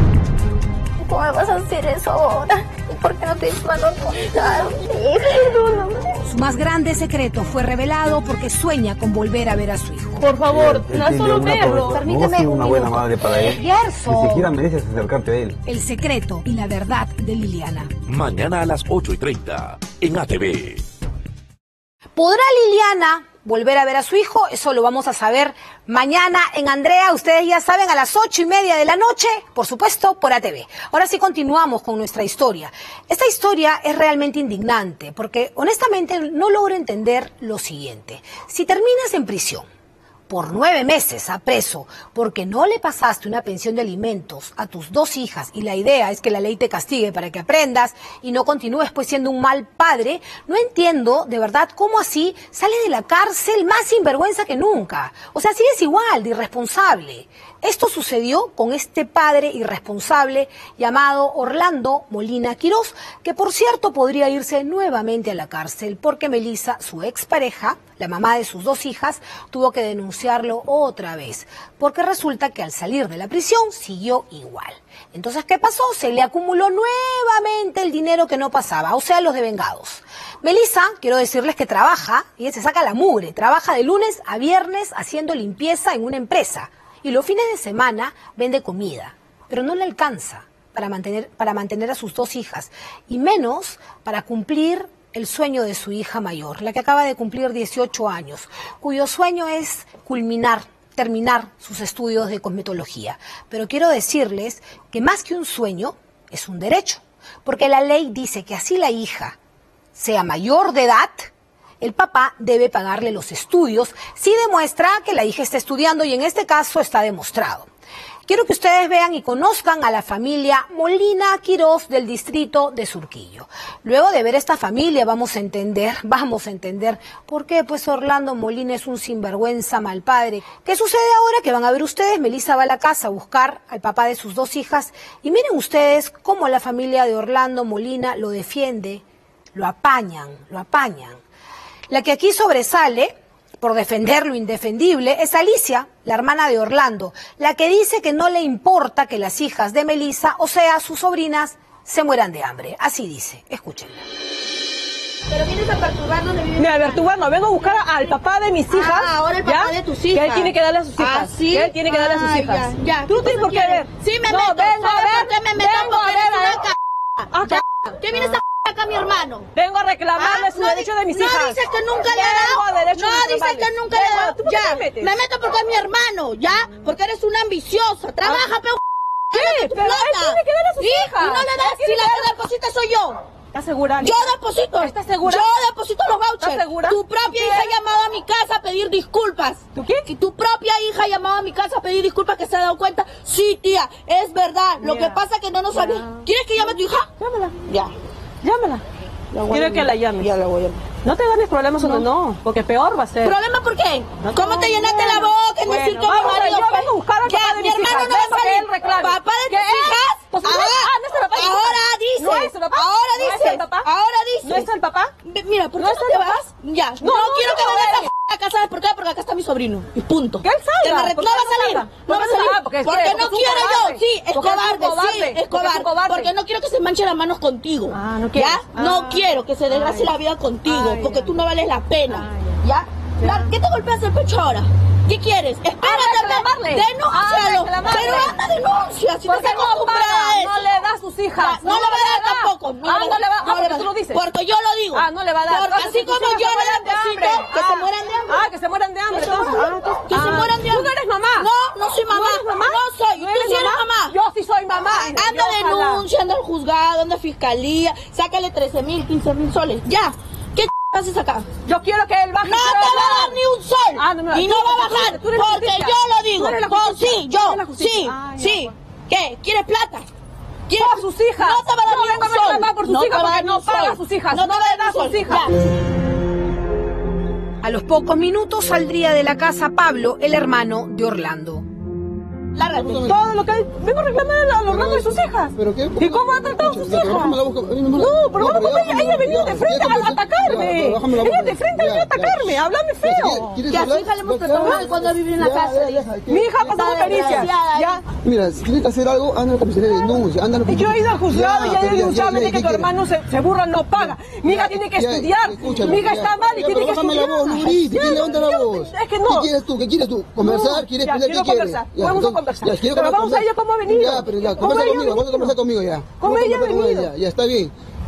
Speaker 6: ¿Cómo me vas a hacer eso ahora? ¿Por qué no te mando a contar? Perdóname.
Speaker 1: Su más grande secreto fue revelado porque sueña con volver a ver a su hijo.
Speaker 2: Por favor,
Speaker 7: Él
Speaker 2: no
Speaker 7: tiene
Speaker 2: solo
Speaker 7: una
Speaker 2: verlo.
Speaker 7: promesa.
Speaker 1: Permíteme
Speaker 7: No soy
Speaker 1: un
Speaker 7: una buena
Speaker 1: minuto.
Speaker 7: madre para él.
Speaker 1: Gerson.
Speaker 7: Ni siquiera mereces acercarte a él.
Speaker 1: El secreto y la verdad de Liliana.
Speaker 8: Mañana a las ocho y treinta en A T V.
Speaker 1: ¿Podrá Liliana volver a ver a su hijo? Eso lo vamos a saber mañana en Andrea. Ustedes ya saben, a las ocho y media de la noche, por supuesto, por A T V. Ahora sí continuamos con nuestra historia. Esta historia es realmente indignante porque honestamente no logro entender lo siguiente. Si terminas en prisión por nueve meses a preso porque no le pasaste una pensión de alimentos a tus dos hijas y la idea es que la ley te castigue para que aprendas y no continúes pues siendo un mal padre, no entiendo de verdad cómo así sale de la cárcel más sinvergüenza que nunca. O sea, sigues igual de irresponsable. Esto sucedió con este padre irresponsable llamado Orlando Molina Quirós, que por cierto podría irse nuevamente a la cárcel porque Melissa, su expareja, la mamá de sus dos hijas, tuvo que denunciarlo otra vez, porque resulta que al salir de la prisión siguió igual. Entonces, ¿qué pasó? Se le acumuló nuevamente el dinero que no pasaba, o sea, los devengados. Melissa, quiero decirles que trabaja, y ella se saca la mugre, trabaja de lunes a viernes haciendo limpieza en una empresa. Y los fines de semana vende comida, pero no le alcanza para mantener, para mantener a sus dos hijas, y menos para cumplir el sueño de su hija mayor, la que acaba de cumplir dieciocho años, cuyo sueño es culminar, terminar sus estudios de cosmetología. Pero quiero decirles que más que un sueño, es un derecho, porque la ley dice que así la hija sea mayor de edad, el papá debe pagarle los estudios si demuestra que la hija está estudiando, y en este caso está demostrado. Quiero que ustedes vean y conozcan a la familia Molina Quirós del distrito de Surquillo. Luego de ver esta familia vamos a entender, vamos a entender por qué pues Orlando Molina es un sinvergüenza mal padre. ¿Qué sucede ahora? Que van a ver ustedes, Melissa va a la casa a buscar al papá de sus dos hijas y miren ustedes cómo la familia de Orlando Molina lo defiende, lo apañan, lo apañan. La que aquí sobresale, por defender lo indefendible, es Alicia, la hermana de Orlando, la que dice que no le importa que las hijas de Melissa, o sea, sus sobrinas, se mueran de hambre. Así dice, escúchenla.
Speaker 3: Pero vienes a perturbarnos de vivir.
Speaker 2: Mira, a perturbarnos, vengo a buscar al papá de mis hijas.
Speaker 3: Ah, ahora el papá
Speaker 2: ¿ya?
Speaker 3: de tus hijas.
Speaker 2: Que él tiene que darle a sus hijas.
Speaker 3: Ah, ¿sí?
Speaker 2: Que él tiene que darle a sus
Speaker 3: Ah,
Speaker 2: hijas.
Speaker 3: Ya, ya.
Speaker 2: Tú no tienes por qué ver.
Speaker 3: Sí me
Speaker 2: no,
Speaker 3: meto.
Speaker 2: vengo a
Speaker 3: ¿Sabes
Speaker 2: ver.
Speaker 3: por qué me meto?
Speaker 2: Vengo a
Speaker 3: Porque
Speaker 2: ver.
Speaker 3: eres
Speaker 2: a
Speaker 3: una
Speaker 2: ver.
Speaker 3: c***.
Speaker 2: Ah,
Speaker 3: Ya. ¿Qué vienes a c*** acá a mi hermano?
Speaker 2: Vengo a reclamarle
Speaker 3: Ah,
Speaker 2: su
Speaker 3: no
Speaker 2: derecho
Speaker 3: di-
Speaker 2: de mis
Speaker 3: no
Speaker 2: hijas.
Speaker 3: dices que nunca le ha
Speaker 2: Tengo
Speaker 3: dado.
Speaker 2: derecho
Speaker 3: No
Speaker 2: de
Speaker 3: dices
Speaker 2: reclamarle.
Speaker 3: que nunca le ha
Speaker 2: Vengo,
Speaker 3: dado.
Speaker 2: ¿tú por qué
Speaker 3: Ya.
Speaker 2: te metes?
Speaker 3: Me meto porque es mi hermano, ¿ya? Porque eres una ambiciosa. Trabaja, pero
Speaker 2: ¿Qué? Pero él tiene que darle a sus
Speaker 3: ¿Sí?
Speaker 2: hijas.
Speaker 3: Y no le das,
Speaker 2: Él tiene
Speaker 3: si la
Speaker 2: que
Speaker 3: que
Speaker 2: darle-
Speaker 3: deposita soy yo.
Speaker 2: ¿Estás segura?
Speaker 3: Yo deposito.
Speaker 2: ¿Estás segura?
Speaker 3: Yo deposito los vouchers.
Speaker 2: ¿Estás segura?
Speaker 3: Tu propia hija ha llamado a mi casa a pedir disculpas.
Speaker 2: ¿Tú qué?
Speaker 3: Y tu propia hija ha llamado a mi casa a pedir disculpas, que se ha dado cuenta. Sí, tía, es verdad. Lo
Speaker 2: Mira.
Speaker 3: que pasa es que no nos sabía.
Speaker 2: Ya.
Speaker 3: ¿Quieres que llame a tu hija?
Speaker 2: Llámala.
Speaker 3: Ya.
Speaker 2: Llámala. Quiero que la llames.
Speaker 3: Ya la voy a llamar.
Speaker 2: No te ganes problemas donde no, porque peor va a ser.
Speaker 3: ¿Problema por qué?
Speaker 2: No,
Speaker 3: ¿Cómo te
Speaker 2: no,
Speaker 3: llenaste
Speaker 2: bueno,
Speaker 3: la boca en
Speaker 2: bueno,
Speaker 3: decir que mi
Speaker 2: vamos a ver,
Speaker 3: marido
Speaker 2: yo
Speaker 3: fue-
Speaker 2: vengo a buscar al
Speaker 3: Ya,
Speaker 2: papá de
Speaker 3: mi
Speaker 2: mis
Speaker 3: hermano
Speaker 2: hijas,
Speaker 3: no va a
Speaker 2: ven, porque
Speaker 3: salir.
Speaker 2: él reclame.
Speaker 3: Papá de
Speaker 2: ¿Qué
Speaker 3: tus
Speaker 2: es?
Speaker 3: hijas.
Speaker 2: Pues,
Speaker 3: Ah,
Speaker 2: ah, no es el papá de mis
Speaker 3: ahora
Speaker 2: hijas.
Speaker 3: dices.
Speaker 2: ¿No es el papá?
Speaker 3: Ahora
Speaker 2: ¿No es
Speaker 3: dices.
Speaker 2: el papá?
Speaker 3: Ahora dices.
Speaker 2: ¿No es el papá?
Speaker 3: Ve- Mira, ¿por qué
Speaker 2: ¿No
Speaker 3: no,
Speaker 2: es el
Speaker 3: te
Speaker 2: papá?
Speaker 3: vas? Ya.
Speaker 2: No,
Speaker 3: No,
Speaker 2: no,
Speaker 3: quiero
Speaker 2: no,
Speaker 3: que
Speaker 2: no,
Speaker 3: vengas
Speaker 2: no.
Speaker 3: a acá, ¿sabes por qué? Porque acá está mi sobrino. Y punto.
Speaker 2: Que él salga.
Speaker 3: Que me
Speaker 2: ¿Por
Speaker 3: reclama
Speaker 2: qué no
Speaker 3: salir.
Speaker 2: salga?
Speaker 3: No
Speaker 2: ¿Por
Speaker 3: va a
Speaker 2: qué no
Speaker 3: salir.
Speaker 2: salga? Porque es
Speaker 3: Porque
Speaker 2: que-
Speaker 3: no
Speaker 2: porque es un
Speaker 3: quiero yo.
Speaker 2: cobarde.
Speaker 3: Sí, es
Speaker 2: Porque es un
Speaker 3: cobarde.
Speaker 2: cobarde.
Speaker 3: Sí, es
Speaker 2: Porque es un
Speaker 3: cobarde.
Speaker 2: cobarde.
Speaker 3: Porque no quiero que se manche las manos contigo.
Speaker 2: Ah, no
Speaker 3: ¿Ya?
Speaker 2: quieres.
Speaker 3: No
Speaker 2: Ah.
Speaker 3: quiero que se desgracie
Speaker 2: Ah,
Speaker 3: la vida contigo.
Speaker 2: Ah,
Speaker 3: Porque
Speaker 2: ya.
Speaker 3: tú no vales la pena.
Speaker 2: Ah,
Speaker 3: ¿Ya? La- ¿Qué te golpeas el pecho ahora? ¿Qué quieres? Espérate,
Speaker 2: reclamarle.
Speaker 3: denúncialo.
Speaker 2: A reclamarle.
Speaker 3: Pero anda, denuncia. Si
Speaker 2: Porque
Speaker 3: te estás
Speaker 2: no
Speaker 3: acostumbrada
Speaker 2: paga,
Speaker 3: a eso.
Speaker 2: no le da a sus hijas.
Speaker 3: No, le va a dar tampoco.
Speaker 2: Ah, no le va. Ah,
Speaker 3: no le
Speaker 2: porque
Speaker 3: va.
Speaker 2: tú lo dices.
Speaker 3: Porque yo lo digo.
Speaker 2: Ah, no le va a dar.
Speaker 3: Porque
Speaker 2: Entonces,
Speaker 3: así
Speaker 2: tus
Speaker 3: como
Speaker 2: hijas
Speaker 3: yo
Speaker 2: se
Speaker 3: le
Speaker 2: mueran de
Speaker 3: deposito,
Speaker 2: hambre.
Speaker 3: que
Speaker 2: Ah.
Speaker 3: se mueran de hambre.
Speaker 2: Ah, que se mueran de hambre.
Speaker 3: Que se
Speaker 2: entonces.
Speaker 3: mueran-
Speaker 2: Ah,
Speaker 3: que se
Speaker 2: ah.
Speaker 3: mueran de
Speaker 2: ¿Tú no
Speaker 3: hambre.
Speaker 2: eres mamá?
Speaker 3: No, no soy mamá.
Speaker 2: ¿No eres mamá?
Speaker 3: No soy.
Speaker 2: ¿No
Speaker 3: ¿Tú
Speaker 2: eres
Speaker 3: sí eres
Speaker 2: mamá?
Speaker 3: mamá?
Speaker 2: Yo sí soy mamá.
Speaker 3: Anda
Speaker 2: Yo, ojalá.
Speaker 3: denuncia, anda al juzgado, anda a fiscalía, sácale trece mil, quince mil soles. Ya. ¿Qué ch- haces acá?
Speaker 2: Yo quiero que él baje.
Speaker 3: No te va a dar ni un sol.
Speaker 2: Ah, no me va-
Speaker 3: y no
Speaker 2: tú-
Speaker 3: va a
Speaker 2: tú-
Speaker 3: bajar.
Speaker 2: tú eres la
Speaker 3: Porque
Speaker 2: justicia.
Speaker 3: yo lo digo.
Speaker 2: Tú eres la
Speaker 3: Con-
Speaker 2: justicia.
Speaker 3: sí,
Speaker 2: Tú
Speaker 3: yo.
Speaker 2: eres la justicia.
Speaker 3: Sí,
Speaker 2: Ah, ya,
Speaker 3: sí. ¿Qué? ¿Quieres plata? ¿Quieres
Speaker 2: Por sus hijas.
Speaker 3: No te va a dar
Speaker 2: Yo
Speaker 3: ni
Speaker 2: vengo
Speaker 3: un
Speaker 2: a reclamar
Speaker 3: sol.
Speaker 2: por sus
Speaker 3: No te
Speaker 2: hijas
Speaker 3: va a dar
Speaker 2: porque
Speaker 3: ni
Speaker 2: no
Speaker 3: un sol.
Speaker 2: paga a sus hijas.
Speaker 3: No te
Speaker 2: No
Speaker 3: va a
Speaker 2: le
Speaker 3: dar
Speaker 2: da
Speaker 3: ni
Speaker 2: a sus
Speaker 3: un sol.
Speaker 2: hijas.
Speaker 3: Ya.
Speaker 1: A los pocos minutos saldría de la casa Pablo, el hermano de Orlando.
Speaker 3: Lárgate.
Speaker 2: Todo lo que hay. Vengo a reclamar a los rangos de sus hijas.
Speaker 7: ¿Pero qué?
Speaker 2: ¿Y cómo ha tratado a sus
Speaker 7: Ya, pero
Speaker 2: hijas?
Speaker 7: bájame la boca, a mí no me la-
Speaker 2: No, pero
Speaker 7: No,
Speaker 2: vamos,
Speaker 7: pero
Speaker 2: ella,
Speaker 7: ya,
Speaker 2: ella ha venido
Speaker 7: ya,
Speaker 2: de frente
Speaker 7: ya,
Speaker 2: a
Speaker 7: ya,
Speaker 2: atacarme.
Speaker 7: ya, pero bájame la
Speaker 2: Ella
Speaker 7: boca.
Speaker 2: de frente ha
Speaker 7: Ya,
Speaker 2: venido a
Speaker 7: ya.
Speaker 2: atacarme, a hablarme
Speaker 7: ¿Qué-
Speaker 2: feo.
Speaker 7: ¿Quieres
Speaker 3: Que a su
Speaker 7: hablar?
Speaker 3: hija le hemos
Speaker 7: Ya,
Speaker 3: tratado
Speaker 7: ya,
Speaker 3: mal cuando vive en la
Speaker 7: ya,
Speaker 3: casa.
Speaker 7: ya, deja, ¿qué?
Speaker 2: Mi hija ha pasado
Speaker 3: Está
Speaker 2: pericias.
Speaker 3: desgraciada,
Speaker 2: Ya.
Speaker 7: Mira, si tienes que hacer algo, anda a la comisaría de denuncia, anda a la
Speaker 2: Y yo he ido al juzgado y ya he
Speaker 7: pero
Speaker 2: denunciado
Speaker 7: ya, ya,
Speaker 2: que
Speaker 7: ¿qué
Speaker 2: tu hermano se, se burra, no paga. Mi hija
Speaker 7: Ya,
Speaker 2: tiene que
Speaker 7: ya,
Speaker 2: estudiar.
Speaker 7: escúchame,
Speaker 2: Mi hija
Speaker 7: ya.
Speaker 2: está mal y
Speaker 7: Ya,
Speaker 2: tiene
Speaker 7: pero
Speaker 2: que
Speaker 7: bájame
Speaker 2: estudiar.
Speaker 7: la voz, Lurita,
Speaker 2: Ya,
Speaker 7: ¿quién levanta la
Speaker 2: yo-
Speaker 7: voz?
Speaker 2: Es que no.
Speaker 7: ¿Qué quieres tú? ¿Qué quieres tú? ¿Conversar?
Speaker 2: No,
Speaker 7: ¿Quieres
Speaker 2: ya,
Speaker 7: pelear?
Speaker 2: quiero
Speaker 7: ¿Qué quieres?
Speaker 2: conversar.
Speaker 7: Ya,
Speaker 2: Vamos a
Speaker 7: entonces,
Speaker 2: conversar.
Speaker 7: ya, quiero
Speaker 2: Pero
Speaker 7: conversar.
Speaker 2: vamos a ella cómo ha venido.
Speaker 7: Ya, pero ya,
Speaker 2: ¿Cómo
Speaker 7: conversa
Speaker 2: ella ha
Speaker 7: conmigo, vamos a
Speaker 2: venido?
Speaker 7: conversar conmigo ya.
Speaker 2: ¿Cómo
Speaker 7: Vamos a
Speaker 2: ella ha
Speaker 7: conversar conmigo
Speaker 2: venido?
Speaker 7: Ya, ya, está bien.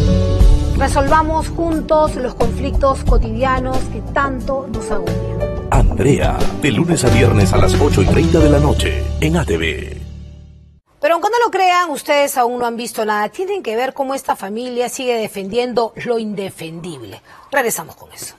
Speaker 1: Resolvamos juntos los conflictos cotidianos que tanto nos agobian.
Speaker 8: Andrea, de lunes a viernes a las ocho y treinta de la noche en A T V.
Speaker 1: Pero aunque no lo crean, ustedes aún no han visto nada. Tienen que ver cómo esta familia sigue defendiendo lo indefendible. Regresamos con eso.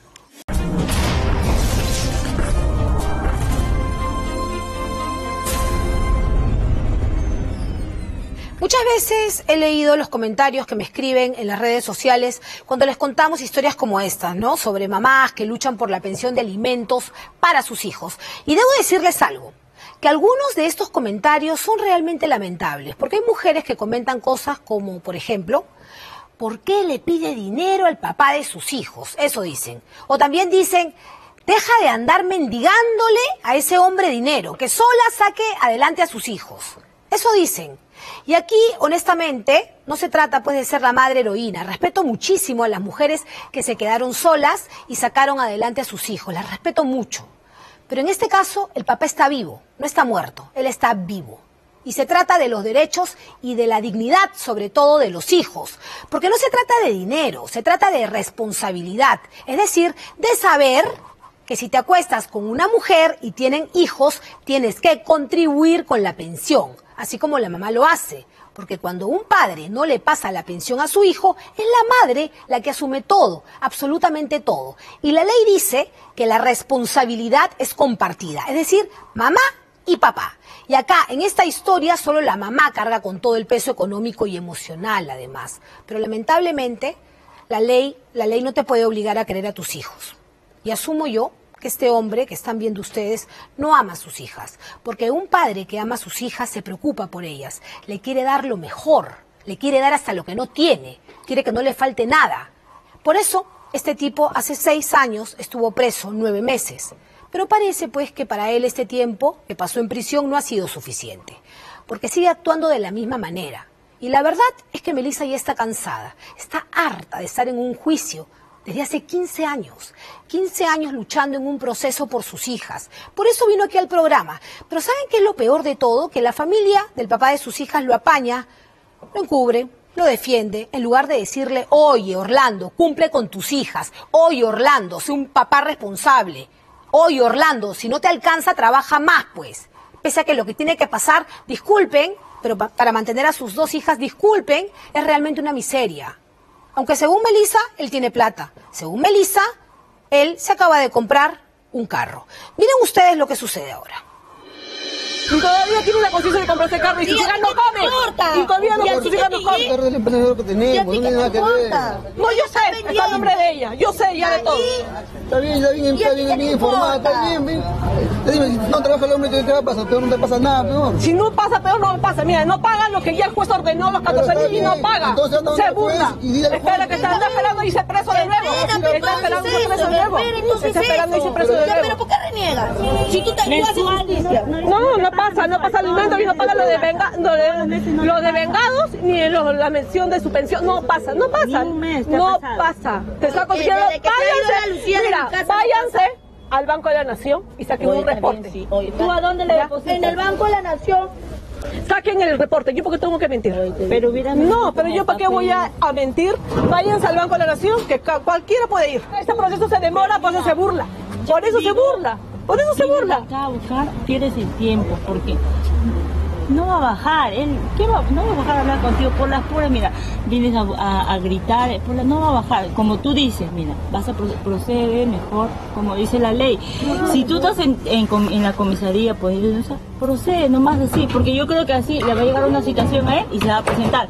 Speaker 1: Muchas veces he leído los comentarios que me escriben en las redes sociales cuando les contamos historias como estas, ¿no? Sobre mamás que luchan por la pensión de alimentos para sus hijos. Y debo decirles algo, que algunos de estos comentarios son realmente lamentables, porque hay mujeres que comentan cosas como, por ejemplo, ¿por qué le pide dinero al papá de sus hijos? Eso dicen. O también dicen, deja de andar mendigándole a ese hombre dinero, que sola saque adelante a sus hijos. Eso dicen. Y aquí, honestamente, no se trata pues de ser la madre heroína. Respeto muchísimo a las mujeres que se quedaron solas y sacaron adelante a sus hijos. Las respeto mucho. Pero en este caso, el papá está vivo, no está muerto. Él está vivo. Y se trata de los derechos y de la dignidad, sobre todo de los hijos. Porque no se trata de dinero, se trata de responsabilidad. Es decir, de saber que si te acuestas con una mujer y tienen hijos, tienes que contribuir con la pensión, así como la mamá lo hace. Porque cuando un padre no le pasa la pensión a su hijo, es la madre la que asume todo, absolutamente todo. Y la ley dice que la responsabilidad es compartida, es decir, mamá y papá. Y acá, en esta historia, solo la mamá carga con todo el peso económico y emocional, además. Pero lamentablemente, la ley, la ley no te puede obligar a querer a tus hijos. Y asumo yo que este hombre que están viendo ustedes no ama a sus hijas, porque un padre que ama a sus hijas se preocupa por ellas, le quiere dar lo mejor, le quiere dar hasta lo que no tiene, quiere que no le falte nada. Por eso, este tipo hace seis años estuvo preso, nueve meses, pero parece pues que para él este tiempo que pasó en prisión no ha sido suficiente, porque sigue actuando de la misma manera. Y la verdad es que Melissa ya está cansada, está harta de estar en un juicio, desde hace quince años, quince años luchando en un proceso por sus hijas. Por eso vino aquí al programa. Pero ¿saben qué es lo peor de todo? Que la familia del papá de sus hijas lo apaña, lo encubre, lo defiende, en lugar de decirle, oye Orlando, cumple con tus hijas, oye Orlando, sé un papá responsable, oye Orlando, si no te alcanza, trabaja más pues. Pese a que lo que tiene que pasar, disculpen, pero pa- para mantener a sus dos hijas, disculpen, es realmente una miseria. Aunque según Melissa, él tiene plata. Según Melissa, él se acaba de comprar un carro. Miren ustedes lo que sucede ahora.
Speaker 2: Y todavía tiene una conciencia de comprarse carro y sus hijas no comen. Y todavía no, sus hijas no comen.
Speaker 7: El emprendedor que tenemos, no tiene nada que ver.
Speaker 2: No, yo sé, está el nombre de ella. Yo sé ya de todo.
Speaker 7: Está bien, está bien, está bien, bien informada, está bien, bien. Dime, si no trabaja el hombre, ¿qué te va a pasar? Peor, no te pasa nada, peor.
Speaker 2: Si no pasa, peor no pasa. Mira, no pagan lo que ya el juez ordenó los catorce mil y no paga.
Speaker 7: Entonces, anda
Speaker 2: Se
Speaker 7: donde el juez
Speaker 2: burla.
Speaker 7: y dile al juez.
Speaker 2: Espera, que está anda esperando y se preso de nuevo. Está esperando y se preso de nuevo. Está esperando y se preso de
Speaker 3: Pero
Speaker 2: nuevo.
Speaker 3: ¿por qué reniegas? Si tú te actúas en justicia.
Speaker 2: No, no pasa, no pasa alimento y no paga lo de, venga, lo de, lo de vengados ni lo- la mención de su pensión. No pasa, no pasa. No pasa. Te saco
Speaker 3: Desde
Speaker 2: diciendo,
Speaker 3: que se ha ido la Lucía de
Speaker 2: mira,
Speaker 3: mi casa,
Speaker 2: váyanse al Banco de la Nación y saquen un reporte.
Speaker 3: ¿Tú a dónde le depositas? En el Banco de la Nación.
Speaker 2: Saquen el reporte, yo porque tengo que mentir. Pero no, pero yo para qué voy a, a mentir. Váyanse al Banco de la Nación, que ca- cualquiera puede ir. Este proceso se demora, por eso se burla. Por eso se burla. Por eso se burla.
Speaker 9: Acá a buscar, pierdes el tiempo, porque no va a bajar, él, ¿qué va? No va a bajar a hablar contigo por las puras, mira, vienes a, a, a gritar, por la, no va a bajar, como tú dices, mira, vas a pro- proceder mejor, como dice la ley. Si tú estás en, en, com- en la comisaría, pues, o sea, procede nomás así, porque yo creo que así le va a llegar una citación a él y se va a presentar.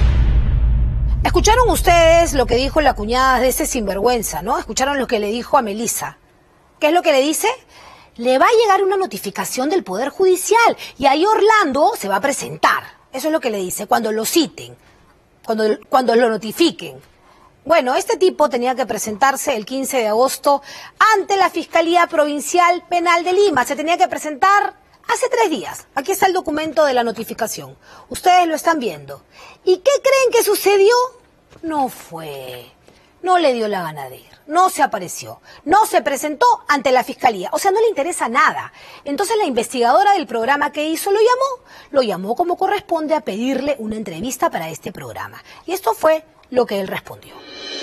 Speaker 1: Escucharon ustedes lo que dijo la cuñada de ese sinvergüenza, ¿no? Escucharon lo que le dijo a Melissa. ¿Qué es lo que le dice? Le va a llegar una notificación del Poder Judicial y ahí Orlando se va a presentar. Eso es lo que le dice, cuando lo citen, cuando, cuando lo notifiquen. Bueno, este tipo tenía que presentarse el quince de agosto ante la Fiscalía Provincial Penal de Lima. Se tenía que presentar hace tres días. Aquí está el documento de la notificación. Ustedes lo están viendo. ¿Y qué creen que sucedió? No fue. No le dio la gana de ir. No se apareció. No se presentó ante la Fiscalía. O sea, no le interesa nada. Entonces la investigadora del programa que hizo lo llamó. Lo llamó como corresponde a pedirle una entrevista para este programa. Y esto fue lo que él respondió.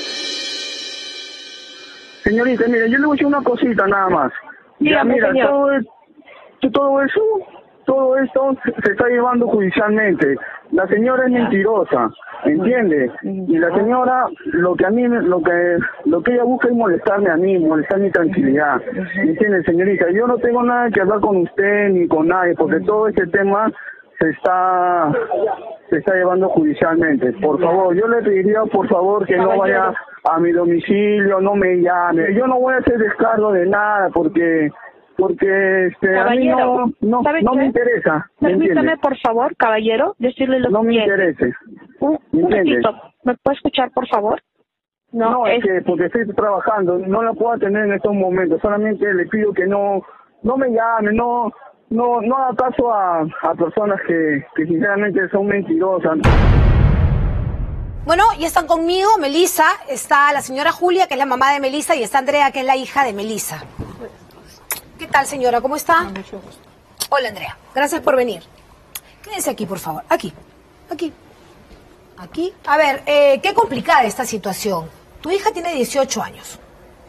Speaker 10: Señorita, mira, yo le voy a decir una cosita nada más. Ya,
Speaker 2: Dígame,
Speaker 10: mira,
Speaker 2: señor.
Speaker 10: todo, es- todo eso, todo esto se está llevando judicialmente. La señora es mentirosa, ¿entiende? Y la señora, lo que a mí, lo que, lo que ella busca es molestarme a mí, molestar mi tranquilidad, ¿entiende, señorita? Yo no tengo nada que hablar con usted ni con nadie, porque todo este tema se está se está llevando judicialmente. Por favor, yo le pediría por favor que no vaya a mi domicilio, no me llame. Yo no voy a hacer descargo de nada porque porque este a mí no no, no me interesa. ¿me
Speaker 11: Permítame,
Speaker 10: entiendes?
Speaker 11: por favor, caballero, decirle lo
Speaker 10: No me
Speaker 11: siguiente.
Speaker 10: interesa.
Speaker 11: Un,
Speaker 10: ¿Me
Speaker 11: un
Speaker 10: entiendes?
Speaker 11: momentito, ¿me puede escuchar, por favor? No,
Speaker 10: No, es
Speaker 11: es-
Speaker 10: que porque estoy trabajando, no la puedo atender en estos momentos. Solamente le pido que no no me llame, no no no haga caso a, a personas que, que sinceramente son mentirosas.
Speaker 1: Bueno, ya están conmigo, Melissa, está la señora Julia, que es la mamá de Melissa, y está Andrea, que es la hija de Melissa. ¿Qué tal, señora? ¿Cómo está? Hola, Andrea. Gracias por venir. Quédense aquí, por favor. Aquí. Aquí. Aquí. A ver, eh, qué complicada esta situación. Tu hija tiene dieciocho años.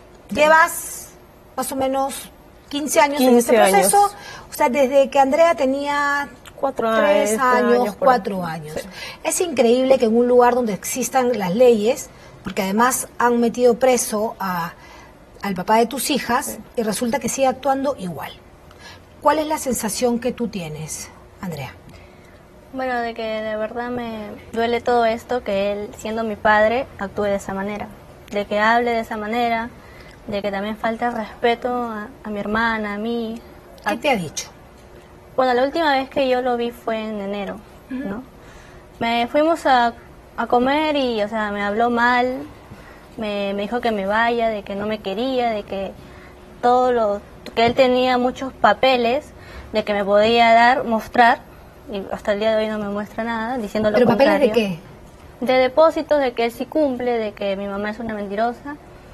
Speaker 1: Llevas más o menos quince años en este
Speaker 2: quince años.
Speaker 1: proceso. O sea, desde que Andrea tenía
Speaker 2: Cuatro
Speaker 1: tres
Speaker 2: años,
Speaker 1: años,
Speaker 2: años, por
Speaker 1: cuatro
Speaker 2: ahí.
Speaker 1: años.
Speaker 2: Sí.
Speaker 1: Es increíble que en un lugar donde existan las leyes, porque además han metido preso a, al papá de tus hijas, y resulta que sigue actuando igual. ¿Cuál es la sensación que tú tienes, Andrea?
Speaker 6: Bueno, de que de verdad me duele todo esto, que él, siendo mi padre, actúe de esa manera. De que hable de esa manera, de que también falta el respeto a, a mi hermana, a mí.
Speaker 1: ¿Qué te ha dicho?
Speaker 6: Bueno, la última vez que yo lo vi fue en enero, ¿no? Me fuimos a, a comer y, o sea, me habló mal, me, me dijo que me vaya, de que no me quería, de que todo lo, que él tenía muchos papeles, de que me podía dar, mostrar, y hasta el día de hoy no me muestra nada, diciendo lo
Speaker 1: ¿Pero
Speaker 6: contrario.
Speaker 1: papeles de qué?
Speaker 6: De depósitos, de que él sí cumple, de que mi mamá es una mentirosa,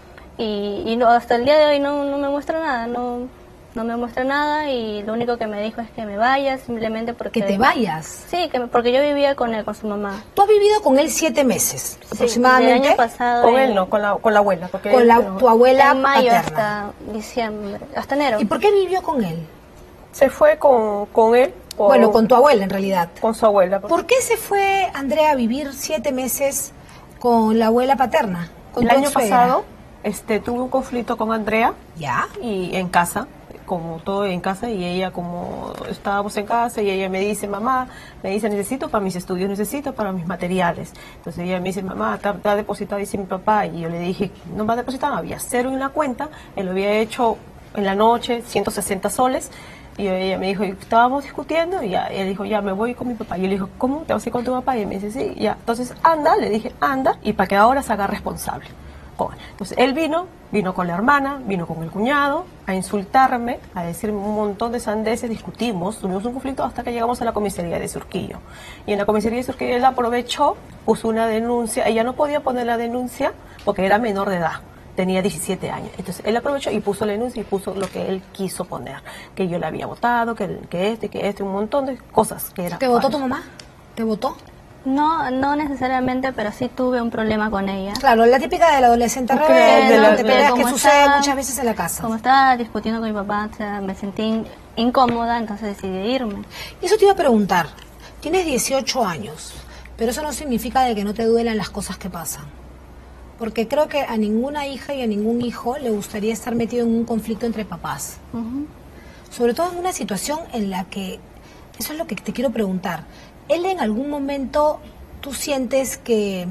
Speaker 6: y, y no, hasta el día de hoy no, no me muestra nada, no... No me muestra nada y lo único que me dijo es que me vaya simplemente porque...
Speaker 1: ¿Que te vayas?
Speaker 6: Sí, que me- porque yo vivía con él, con su mamá.
Speaker 1: Tú has vivido con él siete meses,
Speaker 6: Sí,
Speaker 1: aproximadamente.
Speaker 6: del año pasado.
Speaker 2: Con
Speaker 6: en-
Speaker 2: él no, con la, con la abuela. Porque
Speaker 1: Con
Speaker 2: él,
Speaker 1: la-
Speaker 2: no.
Speaker 1: tu abuela
Speaker 6: En mayo
Speaker 1: paterna.
Speaker 6: hasta diciembre, hasta enero.
Speaker 1: ¿Y por qué vivió con él?
Speaker 2: Se fue con, con él. por-
Speaker 1: Bueno, con tu abuela en realidad.
Speaker 2: Con su abuela.
Speaker 1: ¿Por qué se fue Andrea a vivir siete meses con la abuela paterna? Con
Speaker 2: El
Speaker 1: tu
Speaker 2: año
Speaker 1: suegra?
Speaker 2: pasado este, tuve un conflicto con Andrea.
Speaker 1: ¿Ya?
Speaker 2: Y en casa, como todo en casa, y ella como estábamos en casa, y ella me dice, mamá, me dice, necesito para mis estudios, necesito para mis materiales. Entonces ella me dice, mamá, te ha, te ha depositado, dice mi papá, y yo le dije, no me ha depositado, había cero en la cuenta, él lo había hecho en la noche, ciento sesenta soles, y ella me dijo, y estábamos discutiendo, y ya, él dijo, ya me voy con mi papá. Y yo le dijo, ¿cómo? ¿Te vas a ir con tu papá? Y él me dice, sí, ya. Entonces, anda, le dije, anda, y para que ahora se haga responsable. Con- Entonces, él vino, vino con la hermana, vino con el cuñado, a insultarme, a decirme un montón de sandeces, discutimos, tuvimos un conflicto hasta que llegamos a la comisaría de Surquillo. Y en la comisaría de Surquillo él aprovechó, puso una denuncia, ella no podía poner la denuncia porque era menor de edad. Tenía diecisiete años. Entonces él aprovechó y puso la denuncia y puso lo que él quiso poner. Que yo le había votado, que, que este, que este, un montón de cosas que eran
Speaker 1: ¿Te votó tu
Speaker 2: falsas.
Speaker 1: mamá? ¿Te votó?
Speaker 6: No, no necesariamente, pero sí tuve un problema con ella.
Speaker 1: Claro, la típica del adolescente
Speaker 6: Porque
Speaker 1: rebelde,
Speaker 6: no,
Speaker 1: la, te
Speaker 6: pero
Speaker 1: peleas que
Speaker 6: como
Speaker 1: sucede
Speaker 6: estaba-
Speaker 1: muchas veces en la casa.
Speaker 6: Como estaba discutiendo con mi papá, o sea, me sentí in- incómoda, entonces decidí irme.
Speaker 1: Y eso te iba a preguntar. Tienes dieciocho años, pero eso no significa de que no te duelan las cosas que pasan. Porque creo que a ninguna hija y a ningún hijo le gustaría estar metido en un conflicto entre papás.
Speaker 6: Ujú.
Speaker 1: Sobre todo en una situación en la que, eso es lo que te quiero preguntar, ¿él en algún momento tú sientes que,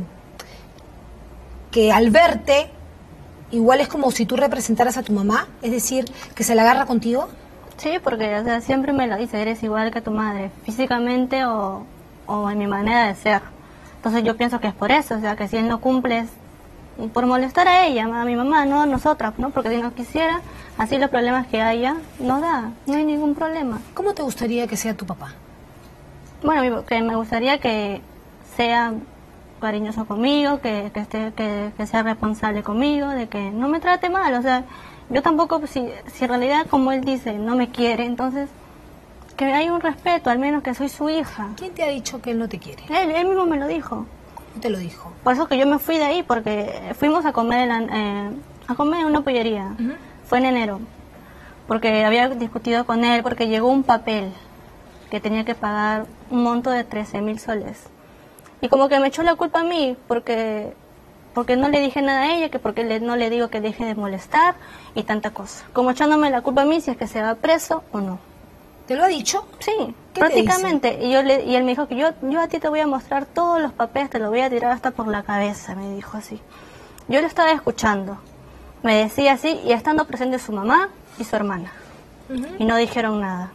Speaker 1: que al verte, igual es como si tú representaras a tu mamá? Es decir, que se la agarra contigo.
Speaker 6: Sí, porque o sea, siempre me lo dice, eres igual que tu madre, físicamente o, o en mi manera de ser. Entonces yo pienso que es por eso, o sea, que si él no cumple es por molestar a ella, a mi mamá, no a nosotras, ¿no? Porque si no quisiera, así los problemas que haya, no da, no hay ningún problema.
Speaker 1: ¿Cómo te gustaría que sea tu papá?
Speaker 6: Bueno, mi- que me gustaría que sea cariñoso conmigo, que, que, esté, que, que sea responsable conmigo, de que no me trate mal, o sea, yo tampoco, si, si en realidad, como él dice, no me quiere, entonces, que haya un respeto, al menos que soy su hija.
Speaker 1: ¿Quién te ha dicho que él no te quiere?
Speaker 6: Él, él mismo me lo dijo.
Speaker 1: ¿Cómo te lo dijo?
Speaker 6: Por eso que yo me fui de ahí, porque fuimos a comer en, la- eh, a comer en una pollería. Fue en enero. Porque había discutido con él, porque llegó un papel que tenía que pagar un monto de trece mil soles. Y como que me echó la culpa a mí, porque porque no le dije nada a ella, que porque le- no le digo que deje de molestar y tanta cosa. Como echándome la culpa a mí si es que se va preso o no.
Speaker 1: ¿Te lo ha dicho?
Speaker 6: Sí,
Speaker 1: ¿Qué te
Speaker 6: prácticamente. Y yo le, y él me dijo que yo, yo a ti te voy a mostrar todos los papeles, te los voy a tirar hasta por la cabeza, me dijo así. Yo le estaba escuchando. Me decía así, y estando presente su mamá y su hermana. Uh-huh. Y no dijeron nada.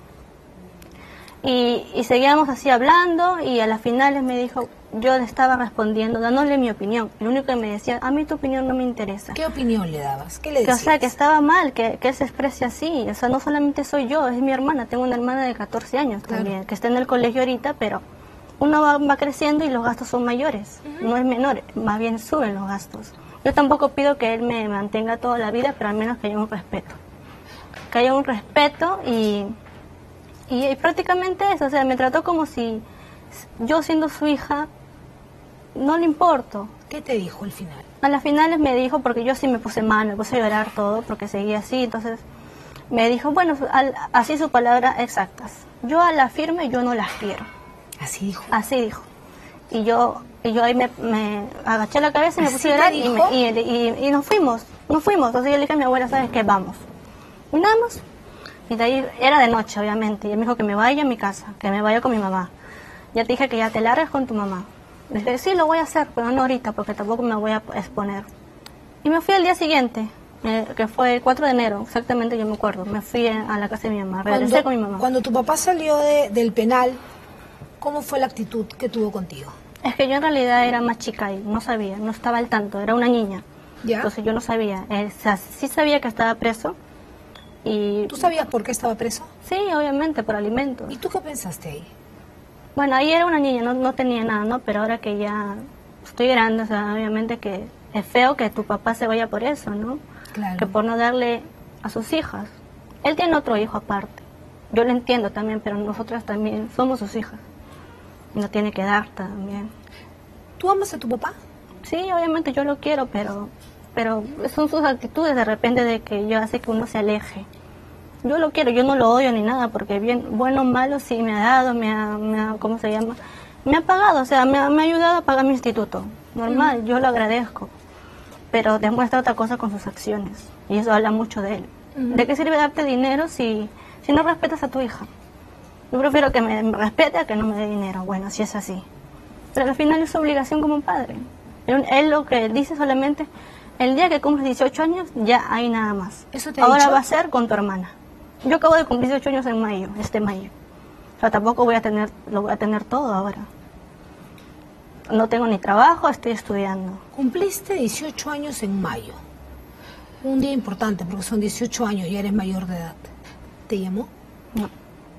Speaker 6: Y, y seguíamos así hablando, y a las finales me dijo, yo le estaba respondiendo, dándole mi opinión. Lo único que me decía, a mí tu opinión no me interesa.
Speaker 1: ¿Qué opinión le dabas? ¿Qué le
Speaker 6: que,
Speaker 1: decías?
Speaker 6: O sea, que estaba mal, que, que él se exprese así. O sea, no solamente soy yo, es mi hermana. Tengo una hermana de catorce años claro. también, que está en el colegio ahorita, pero uno va, va creciendo y los gastos son mayores. Uh-huh. No es menor, más bien suben los gastos. Yo tampoco pido que él me mantenga toda la vida, pero al menos que haya un respeto. Que haya un respeto y, y, y prácticamente eso. O sea, me trató como si yo siendo su hija no le importo.
Speaker 1: ¿Qué te dijo al final?
Speaker 6: A las finales me dijo, porque yo sí me puse mal, me puse a llorar todo, porque seguía así. Entonces me dijo, bueno, al, así sus palabras exactas. Yo a la firme yo no las quiero.
Speaker 1: ¿Así dijo?
Speaker 6: Así dijo. Y yo... Y yo ahí me, me agaché la cabeza y me puse a llorar y, me, y, y, y nos fuimos, nos fuimos. Entonces yo le dije a mi abuela, ¿sabes qué? Vamos. Y nada más. Y de ahí era de noche, obviamente. Y él me dijo que me vaya a mi casa, que me vaya con mi mamá. Ya te dije que ya te largues con tu mamá. Le dije, sí, lo voy a hacer, pero no ahorita, porque tampoco me voy a exponer. Y me fui al día siguiente, eh, que fue el cuatro de enero, exactamente yo me acuerdo. Me fui a la casa de mi mamá, regresé con mi mamá.
Speaker 1: Cuando tu papá salió de, del penal, ¿cómo fue la actitud que tuvo contigo?
Speaker 6: Es que yo en realidad era más chica y no sabía, no estaba al tanto, era una niña.
Speaker 1: ¿Ya?
Speaker 6: Entonces yo no sabía. Él, o sea, sí sabía que estaba preso. Y...
Speaker 1: ¿Tú sabías por qué estaba preso?
Speaker 6: Sí, obviamente, por alimentos.
Speaker 1: ¿Y tú qué pensaste ahí?
Speaker 6: Bueno, ahí era una niña, no, no tenía nada, ¿no? Pero ahora que ya estoy grande, o sea, obviamente que es feo que tu papá se vaya por eso, ¿no?
Speaker 1: Claro.
Speaker 6: Que por no darle a sus hijas. Él tiene otro hijo aparte. Yo lo entiendo también, pero nosotras también somos sus hijas. No tiene que dar también.
Speaker 1: ¿Tú amas a tu papá?
Speaker 6: Sí, obviamente yo lo quiero, pero pero son sus actitudes de repente de que yo hace que uno se aleje. Yo lo quiero, yo no lo odio ni nada, porque bien bueno o malo sí me ha dado, me ha, me ha ¿cómo se llama? Me ha pagado, o sea, me ha, me ha ayudado a pagar mi instituto. Normal, mm. yo lo agradezco. Pero demuestra otra cosa con sus acciones, y eso habla mucho de él. Mm. ¿De qué sirve darte dinero si, si no respetas a tu hija? Yo prefiero que me respete a que no me dé dinero. Bueno, si es así. Pero al final es su obligación como padre. Él, él lo que dice solamente, el día que cumples dieciocho años, ya hay nada más.
Speaker 1: ¿Eso te
Speaker 6: Ahora
Speaker 1: dicho?
Speaker 6: va a ser con tu hermana. Yo acabo de cumplir dieciocho años en mayo, este mayo. O sea, tampoco voy a tener, lo voy a tener todo ahora. No tengo ni trabajo, estoy estudiando.
Speaker 1: Cumpliste dieciocho años en mayo. Un día importante, porque son dieciocho años y eres mayor de edad. ¿Te llamó?
Speaker 6: No.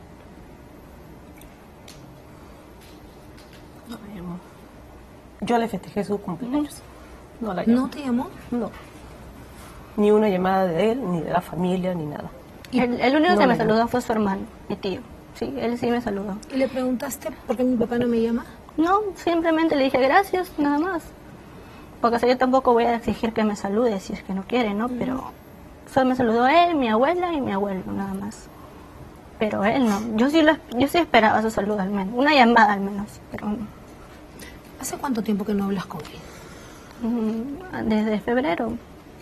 Speaker 2: Yo le festejé su cumpleaños. No la
Speaker 1: ¿No te llamó?
Speaker 2: No. Ni una llamada de él, ni de la familia, ni nada.
Speaker 6: El, el único
Speaker 2: no
Speaker 6: que me
Speaker 2: llamó.
Speaker 6: saludó fue su hermano, mi tío. Sí, él sí me saludó.
Speaker 1: ¿Y le preguntaste por qué mi papá no me llama?
Speaker 6: No, simplemente le dije gracias, nada más. Porque o sea, yo tampoco voy a exigir que me salude si es que no quiere, ¿no? Pero solo me saludó él, mi abuela y mi abuelo, nada más. Pero él no. Yo sí, lo, yo sí esperaba su saludo al menos. Una llamada al menos, pero no.
Speaker 1: ¿Hace cuánto tiempo que no hablas con él?
Speaker 6: Desde febrero.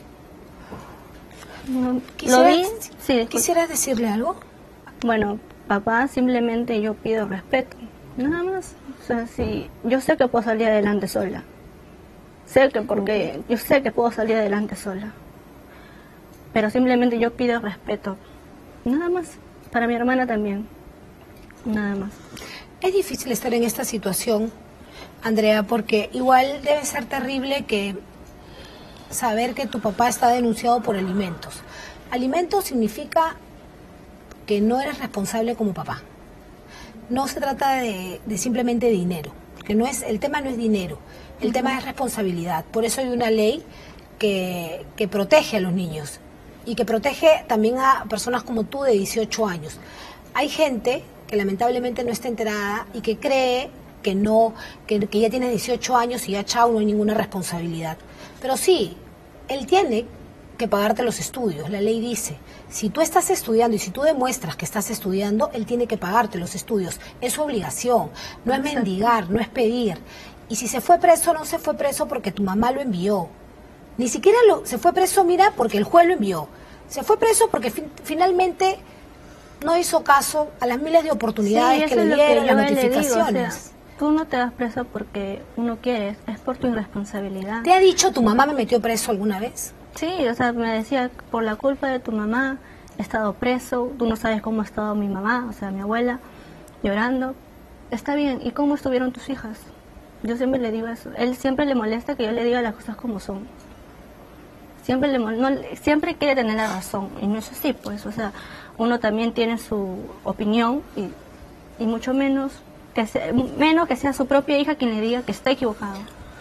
Speaker 1: ¿Quisieras,
Speaker 6: ¿Lo vi? Sí,
Speaker 1: ¿Quisieras decirle algo?
Speaker 6: Bueno, papá, simplemente yo pido respeto. Nada más. O sea, sí, yo sé que puedo salir adelante sola. Sé que porque yo sé que puedo salir adelante sola. Pero simplemente yo pido respeto. Nada más. Para mi hermana también. Nada más.
Speaker 1: Es difícil estar en esta situación, Andrea, porque igual debe ser terrible que saber que tu papá está denunciado por alimentos. Alimentos significa que no eres responsable como papá. No se trata de, de simplemente dinero, que no es, el tema no es dinero, el uh-huh. tema es responsabilidad. Por eso hay una ley que, que protege a los niños y que protege también a personas como tú de dieciocho años. Hay gente que lamentablemente no está enterada y que cree que no, que, que ya tiene dieciocho años y ya chao, no hay ninguna responsabilidad. Pero sí, él tiene que pagarte los estudios. La ley dice, si tú estás estudiando y si tú demuestras que estás estudiando, él tiene que pagarte los estudios. Es su obligación, no es mendigar, no es pedir. Y si se fue preso, no se fue preso porque tu mamá lo envió. Ni siquiera lo, se fue preso, mira, porque el juez lo envió. Se fue preso porque fin, finalmente no hizo caso a las miles de oportunidades
Speaker 6: Sí,
Speaker 1: que le
Speaker 6: eso es lo
Speaker 1: dieron,
Speaker 6: yo
Speaker 1: las
Speaker 6: le digo, o sea,
Speaker 1: notificaciones.
Speaker 6: tú no te vas preso porque uno quiere, es por tu irresponsabilidad.
Speaker 1: ¿Te ha dicho tu mamá me metió preso alguna vez?
Speaker 6: Sí, o sea, me decía, por la culpa de tu mamá he estado preso, tú no sabes cómo ha estado mi mamá, o sea, mi abuela, llorando. Está bien, ¿y cómo estuvieron tus hijas? Yo siempre le digo eso. Él siempre le molesta que yo le diga las cosas como son. Siempre, le, no, siempre quiere tener la razón, y no es así, pues, o sea, uno también tiene su opinión, y, y mucho menos que, sea, menos que sea su propia hija quien le diga que está equivocado.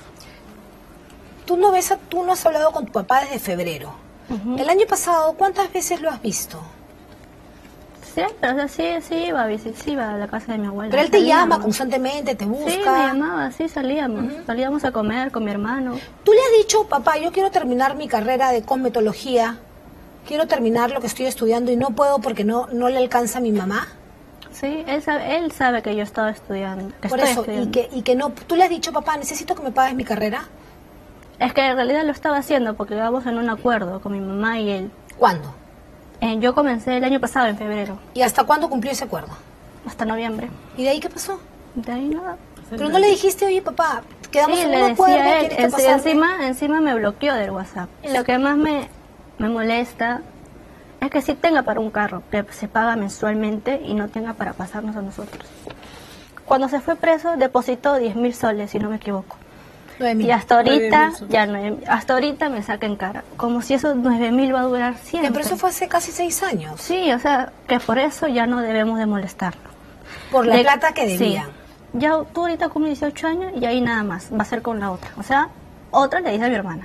Speaker 1: Tú no, ves a, tú no has hablado con tu papá desde febrero.
Speaker 6: Uh-huh.
Speaker 1: El año pasado, ¿cuántas veces lo has visto?
Speaker 6: Siempre, o sea, sí, sí iba a visitar, sí iba a la casa de mi abuela.
Speaker 1: Pero él te
Speaker 6: salíamos.
Speaker 1: llama constantemente, te busca.
Speaker 6: Sí, me llamaba, sí, salíamos. Uh-huh. Salíamos a comer con mi hermano.
Speaker 1: ¿Tú le has dicho, papá, yo quiero terminar mi carrera de cosmetología, quiero terminar lo que estoy estudiando y no puedo porque no, no le alcanza a mi mamá?
Speaker 6: Sí, él sabe, él sabe que yo estaba estudiando. Que
Speaker 1: Por
Speaker 6: estoy
Speaker 1: eso,
Speaker 6: estudiando.
Speaker 1: y que, y que no, ¿tú le has dicho, papá, necesito que me pagues mi carrera?
Speaker 6: Es que en realidad lo estaba haciendo porque íbamos en un acuerdo con mi mamá y él.
Speaker 1: ¿Cuándo?
Speaker 6: Eh, yo comencé el año pasado, en febrero.
Speaker 1: ¿Y hasta cuándo cumplió ese acuerdo?
Speaker 6: Hasta noviembre.
Speaker 1: ¿Y de ahí qué pasó?
Speaker 6: De ahí nada.
Speaker 1: Pero no le dijiste, oye, papá, quedamos
Speaker 6: Sí,
Speaker 1: en
Speaker 6: le
Speaker 1: un acuerdo,
Speaker 6: decía él,
Speaker 1: tienes que
Speaker 6: en-
Speaker 1: pasarme.
Speaker 6: encima, encima me bloqueó del WhatsApp. Y lo que más me, me molesta es que sí tenga para un carro, que se paga mensualmente y no tenga para pasarnos a nosotros. Cuando se fue preso, depositó diez mil soles, si no me equivoco. Y hasta ahorita, ya nueve, hasta ahorita me saca en cara. Como si esos nueve mil va a durar siempre.
Speaker 1: Pero eso fue hace casi seis años.
Speaker 6: Sí, o sea, que por eso ya no debemos de molestarnos.
Speaker 1: Por la
Speaker 6: De-
Speaker 1: plata que
Speaker 6: sí.
Speaker 1: debían.
Speaker 6: Ya tú ahorita cumples dieciocho años y ahí nada más. Va a ser con la otra. O sea, otra le dice a mi hermana.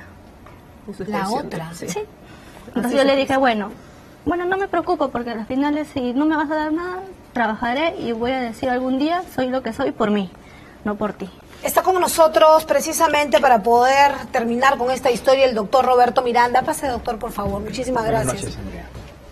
Speaker 1: La otra.
Speaker 6: Sí. Entonces yo le dije, bueno, bueno, no me preocupo porque al final si no me vas a dar nada, trabajaré y voy a decir algún día soy lo que soy por mí, no por ti.
Speaker 1: Está con nosotros precisamente para poder terminar con esta historia el doctor Roberto Miranda. Pase, doctor, por favor. Muchísimas
Speaker 12: Buenas
Speaker 1: gracias.
Speaker 12: noches, Andrea.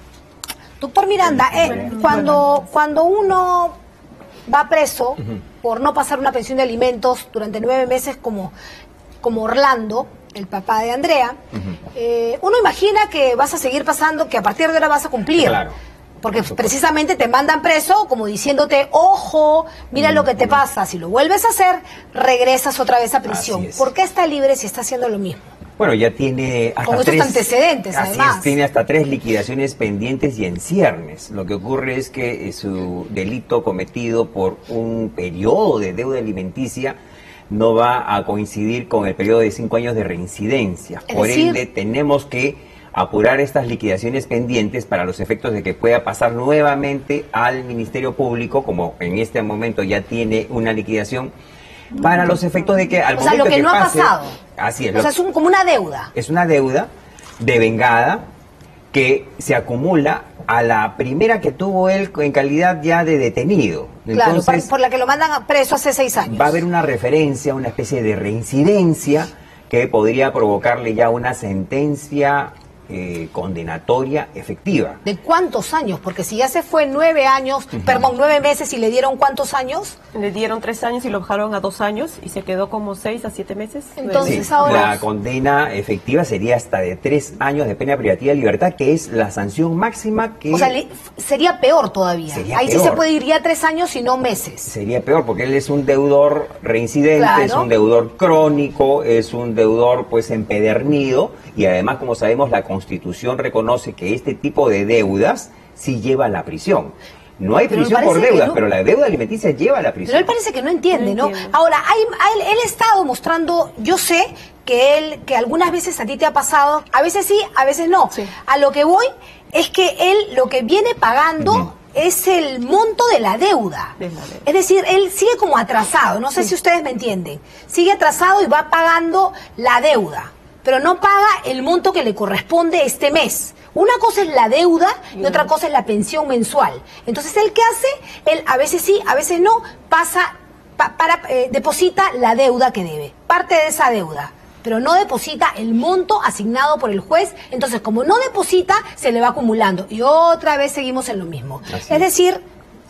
Speaker 1: Doctor Miranda, eh, cuando, cuando uno va preso por no pasar una pensión de alimentos durante nueve meses como, como Orlando, el papá de Andrea, eh, uno imagina que vas a seguir pasando, que a partir de ahora vas a cumplir.
Speaker 12: Claro.
Speaker 1: Porque precisamente te mandan preso como diciéndote, ojo, mira lo que te pasa, si lo vuelves a hacer, regresas otra vez a prisión.
Speaker 12: Así es.
Speaker 1: ¿Por qué está libre si está haciendo lo mismo?
Speaker 12: Bueno, ya tiene hasta
Speaker 1: Con estos
Speaker 12: tres
Speaker 1: antecedentes,
Speaker 12: así
Speaker 1: además.
Speaker 12: es, tiene hasta tres liquidaciones pendientes y en ciernes. Lo que ocurre es que eh, su delito cometido por un periodo de deuda alimenticia no va a coincidir con el periodo de cinco años de reincidencia.
Speaker 1: Es
Speaker 12: Por
Speaker 1: decir-
Speaker 12: ende, tenemos que apurar estas liquidaciones pendientes para los efectos de que pueda pasar nuevamente al Ministerio Público, como en este momento ya tiene una liquidación, para los efectos de que al
Speaker 1: O sea,
Speaker 12: momento
Speaker 1: lo que no ha
Speaker 12: pase-
Speaker 1: pasado.
Speaker 12: Así es.
Speaker 1: O
Speaker 12: lo-
Speaker 1: sea, es un- como una deuda.
Speaker 12: es una deuda devengada que se acumula a la primera que tuvo él en calidad ya de detenido.
Speaker 1: Claro,
Speaker 12: Entonces,
Speaker 1: por, por la que lo mandan a preso hace seis años.
Speaker 12: va a haber una referencia, una especie de reincidencia que podría provocarle ya una sentencia eh, condenatoria efectiva.
Speaker 1: ¿De cuántos años? Porque si ya se fue nueve años, perdón, nueve meses y le dieron ¿cuántos años?
Speaker 4: Le dieron tres años y lo bajaron a dos años y se quedó como seis a siete meses.
Speaker 1: Entonces
Speaker 12: Sí,
Speaker 1: ahora...
Speaker 12: la condena efectiva sería hasta de tres años de pena privativa de libertad, que es la sanción máxima que...
Speaker 1: O sea, le- sería peor todavía.
Speaker 12: Sería
Speaker 1: Ahí sí
Speaker 12: peor.
Speaker 1: se puede ir ya tres años y no meses.
Speaker 12: Sería peor porque él es un deudor reincidente,
Speaker 1: Claro.
Speaker 12: es un deudor crónico, es un deudor pues empedernido y además, como sabemos, la Constitución reconoce que este tipo de deudas sí lleva a la prisión. No hay
Speaker 1: Pero me
Speaker 12: prisión por
Speaker 1: parece que
Speaker 12: deudas,
Speaker 1: no.
Speaker 12: pero la deuda alimenticia lleva a la prisión.
Speaker 1: Pero él parece que no entiende,
Speaker 4: No
Speaker 1: ¿no?
Speaker 4: entiende.
Speaker 1: Ahora, hay, hay- él ha estado mostrando, yo sé que él, que algunas veces a ti te ha pasado, a veces sí, a veces no.
Speaker 4: Sí.
Speaker 1: A lo que voy es que él lo que viene pagando
Speaker 12: Ujú.
Speaker 1: es el monto de la deuda.
Speaker 4: De la deuda.
Speaker 1: Es decir, él sigue como atrasado, no sé si ustedes me entienden. Sigue atrasado y va pagando la deuda, pero no paga el monto que le corresponde este mes. Una cosa es la deuda y otra cosa es la pensión mensual. Entonces, ¿él qué hace? Él a veces sí, a veces no, pasa, pa- para, eh, deposita la deuda que debe, parte de esa deuda, pero no deposita el monto asignado por el juez. Entonces, como no deposita, se le va acumulando y otra vez seguimos en lo mismo.
Speaker 12: Así
Speaker 1: Es
Speaker 12: es.
Speaker 1: decir,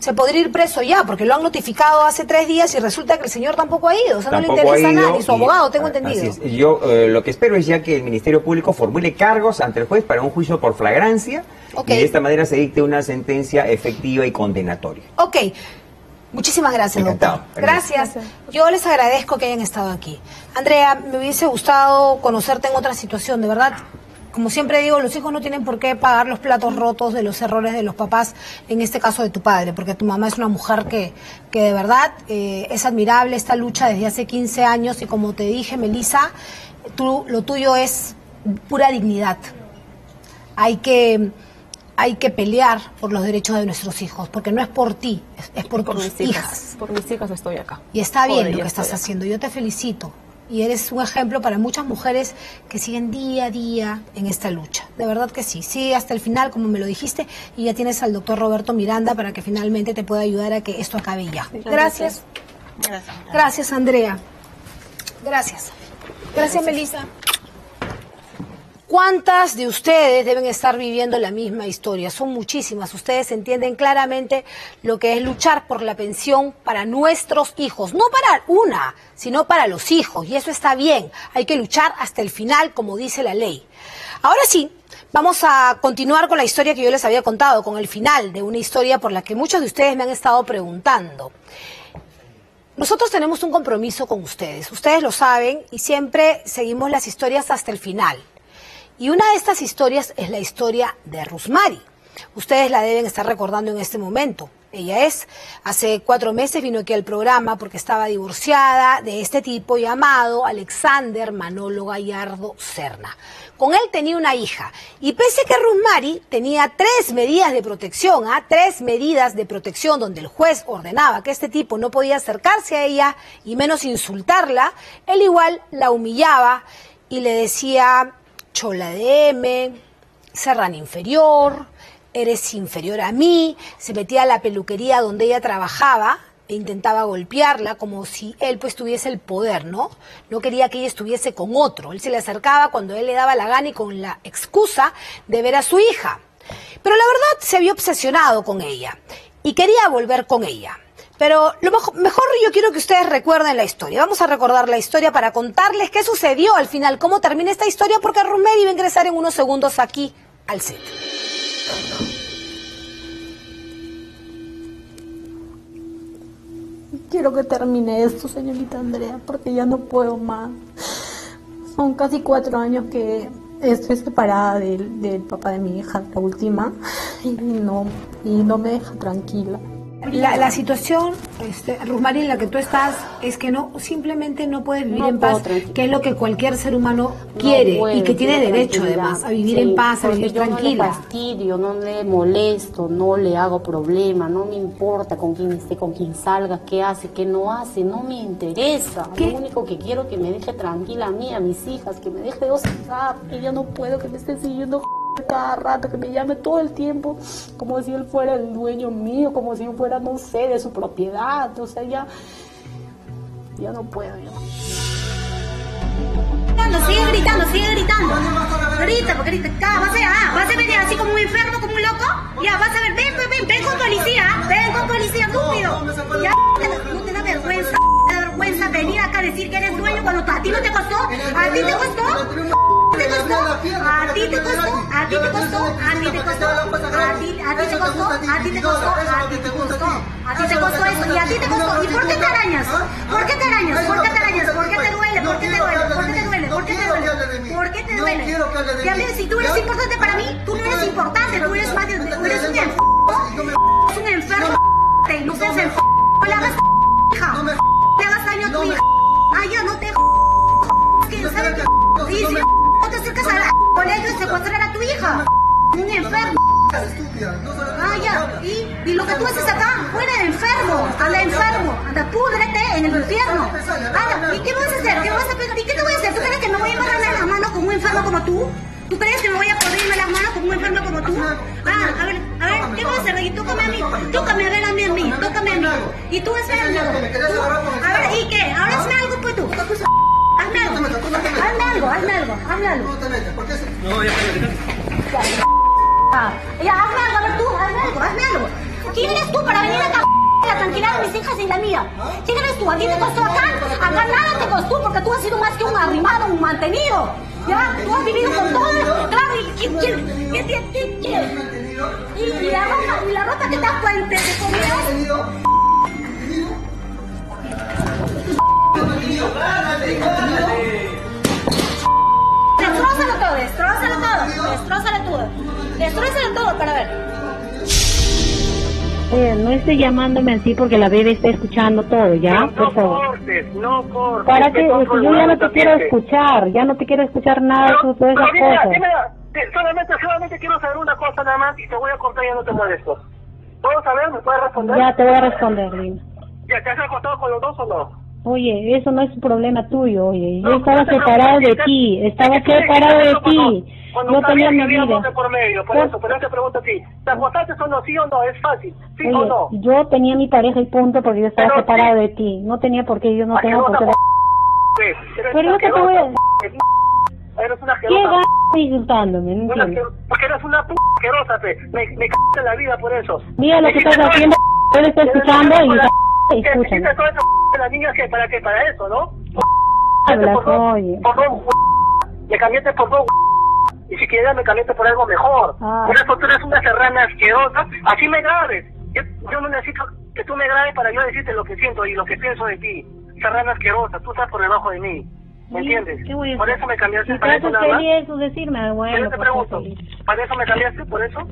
Speaker 1: se podría ir preso ya, porque lo han notificado hace tres días y resulta que el señor tampoco ha ido, o sea,
Speaker 12: Tampoco
Speaker 1: no le interesa
Speaker 12: ha ido
Speaker 1: nada, ni su
Speaker 12: y-
Speaker 1: abogado, tengo
Speaker 12: Así
Speaker 1: entendido.
Speaker 12: es. Yo eh, lo que espero es ya que el Ministerio Público formule cargos ante el juez para un juicio por flagrancia
Speaker 1: Ok.
Speaker 12: y de esta manera se dicte una sentencia efectiva y condenatoria.
Speaker 1: Ok, muchísimas gracias,
Speaker 12: Encantado.
Speaker 1: doctor. Gracias. Yo les agradezco que hayan estado aquí. Andrea, me hubiese gustado conocerte en otra situación, de verdad. Como siempre digo, los hijos no tienen por qué pagar los platos rotos de los errores de los papás, en este caso de tu padre, porque tu mamá es una mujer que, que de verdad eh, es admirable esta lucha desde hace quince años y como te dije, Melissa, tú, lo tuyo es pura dignidad. Hay que, hay que pelear por los derechos de nuestros hijos, porque no es por ti, es, es por,
Speaker 2: Por
Speaker 1: tus
Speaker 2: mis
Speaker 1: hijas.
Speaker 2: hijas. Por mis hijas estoy acá.
Speaker 1: Y está bien
Speaker 2: Por
Speaker 1: lo
Speaker 2: ellas
Speaker 1: que estás
Speaker 2: estoy acá.
Speaker 1: haciendo, yo te felicito. Y eres un ejemplo para muchas mujeres que siguen día a día en esta lucha. De verdad que sí. Sigue hasta el final, como me lo dijiste, y ya tienes al doctor Roberto Miranda para que finalmente te pueda ayudar a que esto acabe ya. Gracias.
Speaker 3: Gracias.
Speaker 1: Gracias, Andrea. Gracias. Gracias, Melissa. ¿Cuántas de ustedes deben estar viviendo la misma historia? Son muchísimas. Ustedes entienden claramente lo que es luchar por la pensión para nuestros hijos. No para una, sino para los hijos. Y eso está bien. Hay que luchar hasta el final, como dice la ley. Ahora sí, vamos a continuar con la historia que yo les había contado, con el final de una historia por la que muchos de ustedes me han estado preguntando. Nosotros tenemos un compromiso con ustedes. Ustedes lo saben y siempre seguimos las historias hasta el final. Y una de estas historias es la historia de Rusmari. Ustedes la deben estar recordando en este momento. Ella es, hace cuatro meses vino aquí al programa porque estaba divorciada de este tipo llamado Alexander Manolo Gallardo Serna. Con él tenía una hija. Y pese a que Rusmari tenía tres medidas de protección, ¿ah? tres medidas de protección donde el juez ordenaba que este tipo no podía acercarse a ella y menos insultarla, él igual la humillaba y le decía: chola de M, serrana inferior, eres inferior a mí. Se metía a la peluquería donde ella trabajaba e intentaba golpearla como si él pues tuviese el poder, ¿no? No quería que ella estuviese con otro. Él se le acercaba cuando él le daba la gana y con la excusa de ver a su hija. Pero la verdad se había obsesionado con ella y quería volver con ella. Pero lo mejor, mejor yo quiero que ustedes recuerden la historia. Vamos a recordar la historia para contarles qué sucedió al final, cómo termina esta historia, porque Rusmari va a ingresar en unos segundos aquí al set.
Speaker 13: Quiero que termine esto, señorita Andrea, porque ya no puedo más. Son casi cuatro años que estoy separada del, del papá de mi hija, la última, y no, y no me deja tranquila.
Speaker 1: La, la situación, este, Rusmari, en la que tú estás es que no, simplemente no puedes vivir
Speaker 13: No
Speaker 1: en paz,
Speaker 13: puedo tranquila.
Speaker 1: que es lo que cualquier ser humano quiere
Speaker 13: No puedo,
Speaker 1: y que tiene
Speaker 13: quiero
Speaker 1: derecho
Speaker 13: tranquilidad.
Speaker 1: además a vivir
Speaker 13: Sí,
Speaker 1: en paz, a
Speaker 13: porque
Speaker 1: vivir
Speaker 13: yo
Speaker 1: tranquila.
Speaker 13: no le fastidio, no le molesto, no le hago problema, no me importa con quién esté, con quién salga, qué hace, qué no hace, no me interesa.
Speaker 1: ¿Qué?
Speaker 13: Lo único que quiero es que me deje tranquila a mí, a mis hijas, que me deje gozar, que ya no puedo, que me esté siguiendo cada rato, que me llame todo el tiempo como si él fuera el dueño mío, como si yo fuera, no sé, de su propiedad. O sea, ya, ya no puedo. Ya.
Speaker 14: Gritando, sigue gritando, sigue gritando. Grita, porque grita. Ya, vas a, ah, vas a venir así como un enfermo, como un loco. Ya, vas a ver, ven, ven, ven, ven con policía, ven con policía, estúpido. Ya, no te da vergüenza, te da vergüenza venir acá a decir que eres dueño cuando a ti no te costó, a ti te costó. ¿Te costó? ¿A ti te costó? ¿A ti te costó? ¿A ti te costó? ¿A ti, a ti te costó? ¿A ti te costó? ¿A ti te costó? ¿A ti te costó eso? ¿Y a ti te costó? ¿Y por qué te arañas? ¿Por qué te arañas? ¿Por qué te arañas? ¿Por qué te duele? ¿Por qué te duele? ¿Por qué te duele? ¿Por qué te duele? ¿Por qué te duele? Y a mí, si tú eres importante para mí, tú no eres importante, tú eres más de, tú eres un enfermo, eres un enfermo, no seas enfermo, no le hagas hija, no le hagas daño a tu hija. Ah, ya, no te que ¿sabes qué? Sí, sí, no te acercas al colegio y secuestrar a tu hija, un enfermo. Ah, ya, y, y lo que tú haces acá, fuera de enfermo, anda enfermo, anda púdrete en el infierno. Anda, ¿y qué vas a hacer? ¿Qué vas a pegar? ¿Y qué te voy a hacer? ¿Tú crees que me voy a agarrar las manos como un enfermo como tú? ¿Tú crees que me voy a podrirme las manos como un enfermo como tú? Ah, a ver, a ver, ¿qué vas a hacer? Y tócame a mí, tócame a ver a mí, a mí, tócame a mí. Y tú hazme algo. Tú, a ver, ¿y qué? Ahora hazme algo pues tú. Hazme algo, hazme algo, hazme algo, hazme algo. No, ya, ya, ya. Ah, ya, hazme algo, a ver tú, hazme algo, hazme algo. ¿Quién eres tú para venir acá a la tranquilidad de mis hijas y la mía? ¿Quién eres tú? ¿A quién te costó acá? Acá nada te costó porque tú has sido más que un arrimado, un mantenido. ¿Ya? Tú has vivido con todo. Claro, ¿y quién quién? ¿Quién quién quién quién? ¿Y, y la ropa? ¿Y la ropa que te has puesto de comida? Destrózalo todo, destrózalo todo, destrózalo todo, destrózalo todo para ver.
Speaker 15: Oye, no esté llamándome así porque la bebé está escuchando todo, ¿ya?
Speaker 16: No,
Speaker 15: por favor.
Speaker 16: cortes, no cortes.
Speaker 15: Para que,
Speaker 16: no
Speaker 15: es que yo ya no te quiero escuchar, ya no te quiero escuchar nada de
Speaker 16: pero,
Speaker 15: todas esas
Speaker 16: pero dime,
Speaker 15: cosas.
Speaker 16: dime, solamente, solamente quiero saber una cosa nada más y te voy a contar y ya no te molesto. ¿Puedo saber? ¿Me puedes responder?
Speaker 15: Ya te voy a responder, dime.
Speaker 16: ¿Ya te has acostado con los dos o no?
Speaker 15: Oye, eso no es un problema tuyo, oye. Yo
Speaker 16: No,
Speaker 15: estaba
Speaker 16: no te
Speaker 15: separado de
Speaker 16: preocupes,
Speaker 15: ti,
Speaker 16: es
Speaker 15: estaba
Speaker 16: que tú dijiste
Speaker 15: separado de
Speaker 16: eso
Speaker 15: ti.
Speaker 16: Cuando
Speaker 15: Yo tenía
Speaker 16: sabías
Speaker 15: mi
Speaker 16: que había
Speaker 15: vida.
Speaker 16: amor de por medio, por
Speaker 15: Por-
Speaker 16: eso, pero yo te pregunto a ti, ¿te acostaste o no? ¿Sí o no? Es fácil, ¿sí o
Speaker 15: Oye,
Speaker 16: no?
Speaker 15: yo tenía mi pareja y punto porque yo estaba
Speaker 16: Pero
Speaker 15: separado
Speaker 16: sí.
Speaker 15: de ti. No tenía por qué, yo no tengo por
Speaker 16: Asquerosa,
Speaker 15: qué.
Speaker 16: Eres
Speaker 15: Pero yo
Speaker 16: una
Speaker 15: que te voy a...
Speaker 16: asquerosa, Eres una
Speaker 15: ¿Qué
Speaker 16: asquerosa.
Speaker 15: ganas insultándome? No
Speaker 16: Una
Speaker 15: entiendo.
Speaker 16: asquerosa, porque eres una p asquerosa, pe. Me, me cagaste la vida por eso.
Speaker 15: Mira lo
Speaker 16: Me
Speaker 15: que
Speaker 16: quitaste
Speaker 15: estás
Speaker 16: todo
Speaker 15: haciendo,
Speaker 16: eso.
Speaker 15: él está
Speaker 16: Me
Speaker 15: escuchando
Speaker 16: quitaste
Speaker 15: y
Speaker 16: toda-
Speaker 15: está-
Speaker 16: que me
Speaker 15: escúchame.
Speaker 16: quitaste toda esa p de las niñas que para qué, para eso, ¿no?
Speaker 15: Hablas,
Speaker 16: por dos,
Speaker 15: oye.
Speaker 16: por dos, me cambiaste por dos, y si quieres me cambiaste por algo mejor.
Speaker 15: Ah.
Speaker 16: Por eso tú eres una serrana asquerosa, así me grabes. Yo, yo no necesito que tú me grabes para yo decirte lo que siento y lo que pienso de ti. Serrana asquerosa, tú estás por debajo de mí. ¿Me
Speaker 15: Sí,
Speaker 16: entiendes?
Speaker 15: ¿qué voy a
Speaker 16: Por
Speaker 15: hacer?
Speaker 16: eso me cambiaste,
Speaker 15: Si
Speaker 16: para
Speaker 15: te
Speaker 16: eso
Speaker 15: haces
Speaker 16: nada más.
Speaker 15: feliz, eso decirme, bueno.
Speaker 16: Yo te
Speaker 15: pues,
Speaker 16: pregunto,
Speaker 15: feliz.
Speaker 16: ¿para eso me cambiaste? ¿Por eso?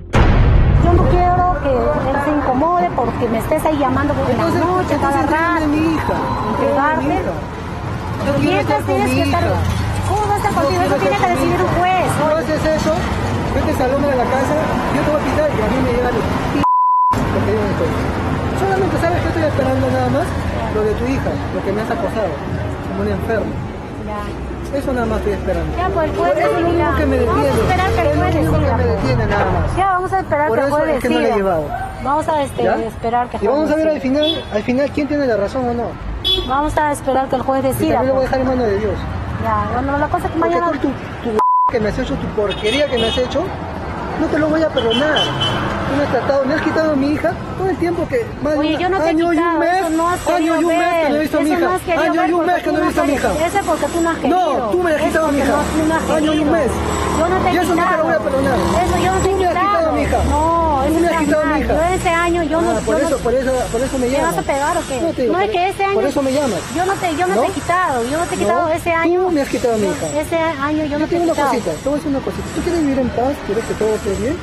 Speaker 17: Yo no quiero que él se incomode porque me estés ahí llamando por la
Speaker 7: Entonces,
Speaker 17: noche, cada
Speaker 7: entonces
Speaker 17: rato.
Speaker 7: entrégame a mi hija. Entrégame a mi
Speaker 17: Entregarte.
Speaker 7: hija. Yo quiero estar
Speaker 17: Mientras
Speaker 7: con
Speaker 17: tienes
Speaker 7: mi
Speaker 17: que estar.
Speaker 7: hija.
Speaker 17: ¿Cómo va a estar
Speaker 7: Yo
Speaker 17: contigo?
Speaker 7: quiero
Speaker 17: Eso tiene
Speaker 7: estar
Speaker 17: que
Speaker 7: con mi
Speaker 17: decidir un
Speaker 7: hija.
Speaker 17: juez.
Speaker 7: Si no haces eso, vete al hombre de la casa, yo te voy a pitar y a mí me llega el p porque yo no estoy. Solamente sabes que estoy esperando nada más lo de tu hija, lo que me has acosado, como un enfermo.
Speaker 17: Ya.
Speaker 7: Eso nada más estoy esperando.
Speaker 17: Ya, pues el juez
Speaker 7: Eso es lo
Speaker 17: decida.
Speaker 7: único que me
Speaker 17: Vamos a
Speaker 7: detiene.
Speaker 17: esperar que el
Speaker 7: Es lo
Speaker 17: juez
Speaker 7: único que
Speaker 17: decida.
Speaker 7: me detiene nada más.
Speaker 17: Ya, vamos a esperar
Speaker 7: Por
Speaker 17: que el
Speaker 7: eso
Speaker 17: juez
Speaker 7: es que no la he
Speaker 17: decida.
Speaker 7: llevado.
Speaker 17: Vamos a este,
Speaker 7: ¿Ya?
Speaker 17: esperar que el
Speaker 7: Y
Speaker 17: juez
Speaker 7: vamos a ver al
Speaker 17: decida.
Speaker 7: final, al final quién tiene la razón o no.
Speaker 17: Vamos a esperar que el juez
Speaker 7: Y
Speaker 17: decida.
Speaker 7: también lo voy a
Speaker 17: pues.
Speaker 7: dejar en manos de Dios.
Speaker 17: Ya, bueno, la cosa es que
Speaker 7: Porque
Speaker 17: mañana.
Speaker 7: tú, tu, tu que me has hecho, tu porquería que me has hecho, no te lo voy a perdonar. Tú me has tratado, me has quitado a mi hija todo el tiempo que más de
Speaker 17: Oye,
Speaker 7: una-
Speaker 17: yo no te he
Speaker 7: año y
Speaker 17: quitado,
Speaker 7: un mes,
Speaker 17: eso no has
Speaker 7: año
Speaker 17: querido
Speaker 7: y un mes que no he
Speaker 17: ver.
Speaker 7: visto a mi
Speaker 17: Eso
Speaker 7: hija,
Speaker 17: no has querido
Speaker 7: año y
Speaker 17: ver
Speaker 7: un mes
Speaker 17: porque
Speaker 7: que no
Speaker 17: tú
Speaker 7: he visto a mi hija.
Speaker 17: querido. Ese porque tú no has querido.
Speaker 7: No, tú me has
Speaker 17: Eso
Speaker 7: quitado a mi
Speaker 17: porque
Speaker 7: hija,
Speaker 17: no- tú no has
Speaker 7: año y un
Speaker 17: querido.
Speaker 7: mes.
Speaker 17: Yo no te he
Speaker 7: Y eso no te lo
Speaker 17: quitado.
Speaker 7: voy a perdonar.
Speaker 17: Eso yo no te he
Speaker 7: Tú me has
Speaker 17: quitado.
Speaker 7: quitado a mi hija.
Speaker 17: No,
Speaker 7: Tú
Speaker 17: eso
Speaker 7: me has
Speaker 17: está
Speaker 7: quitado a mi
Speaker 17: mal.
Speaker 7: hija.
Speaker 17: Yo ese año yo no.
Speaker 7: Ah, por
Speaker 17: yo
Speaker 7: eso,
Speaker 17: no-
Speaker 7: por eso, por eso me
Speaker 17: ¿Me
Speaker 7: llamas.
Speaker 17: vas a pegar o qué?
Speaker 7: No, te digo,
Speaker 17: No, es
Speaker 7: por-
Speaker 17: que ese año.
Speaker 7: por eso me llamas.
Speaker 17: Yo no te, yo no,
Speaker 7: ¿No?
Speaker 17: te he quitado. Yo no te he
Speaker 7: No,
Speaker 17: quitado ese año.
Speaker 7: tú me has quitado a mi
Speaker 17: yo-
Speaker 7: hija.
Speaker 17: Ese año yo no
Speaker 7: Yo
Speaker 17: te he
Speaker 7: tengo una
Speaker 17: quitado.
Speaker 7: cosita, te voy a decir una cosita. ¿Tú quieres vivir en paz? ¿Quieres que todo esté bien?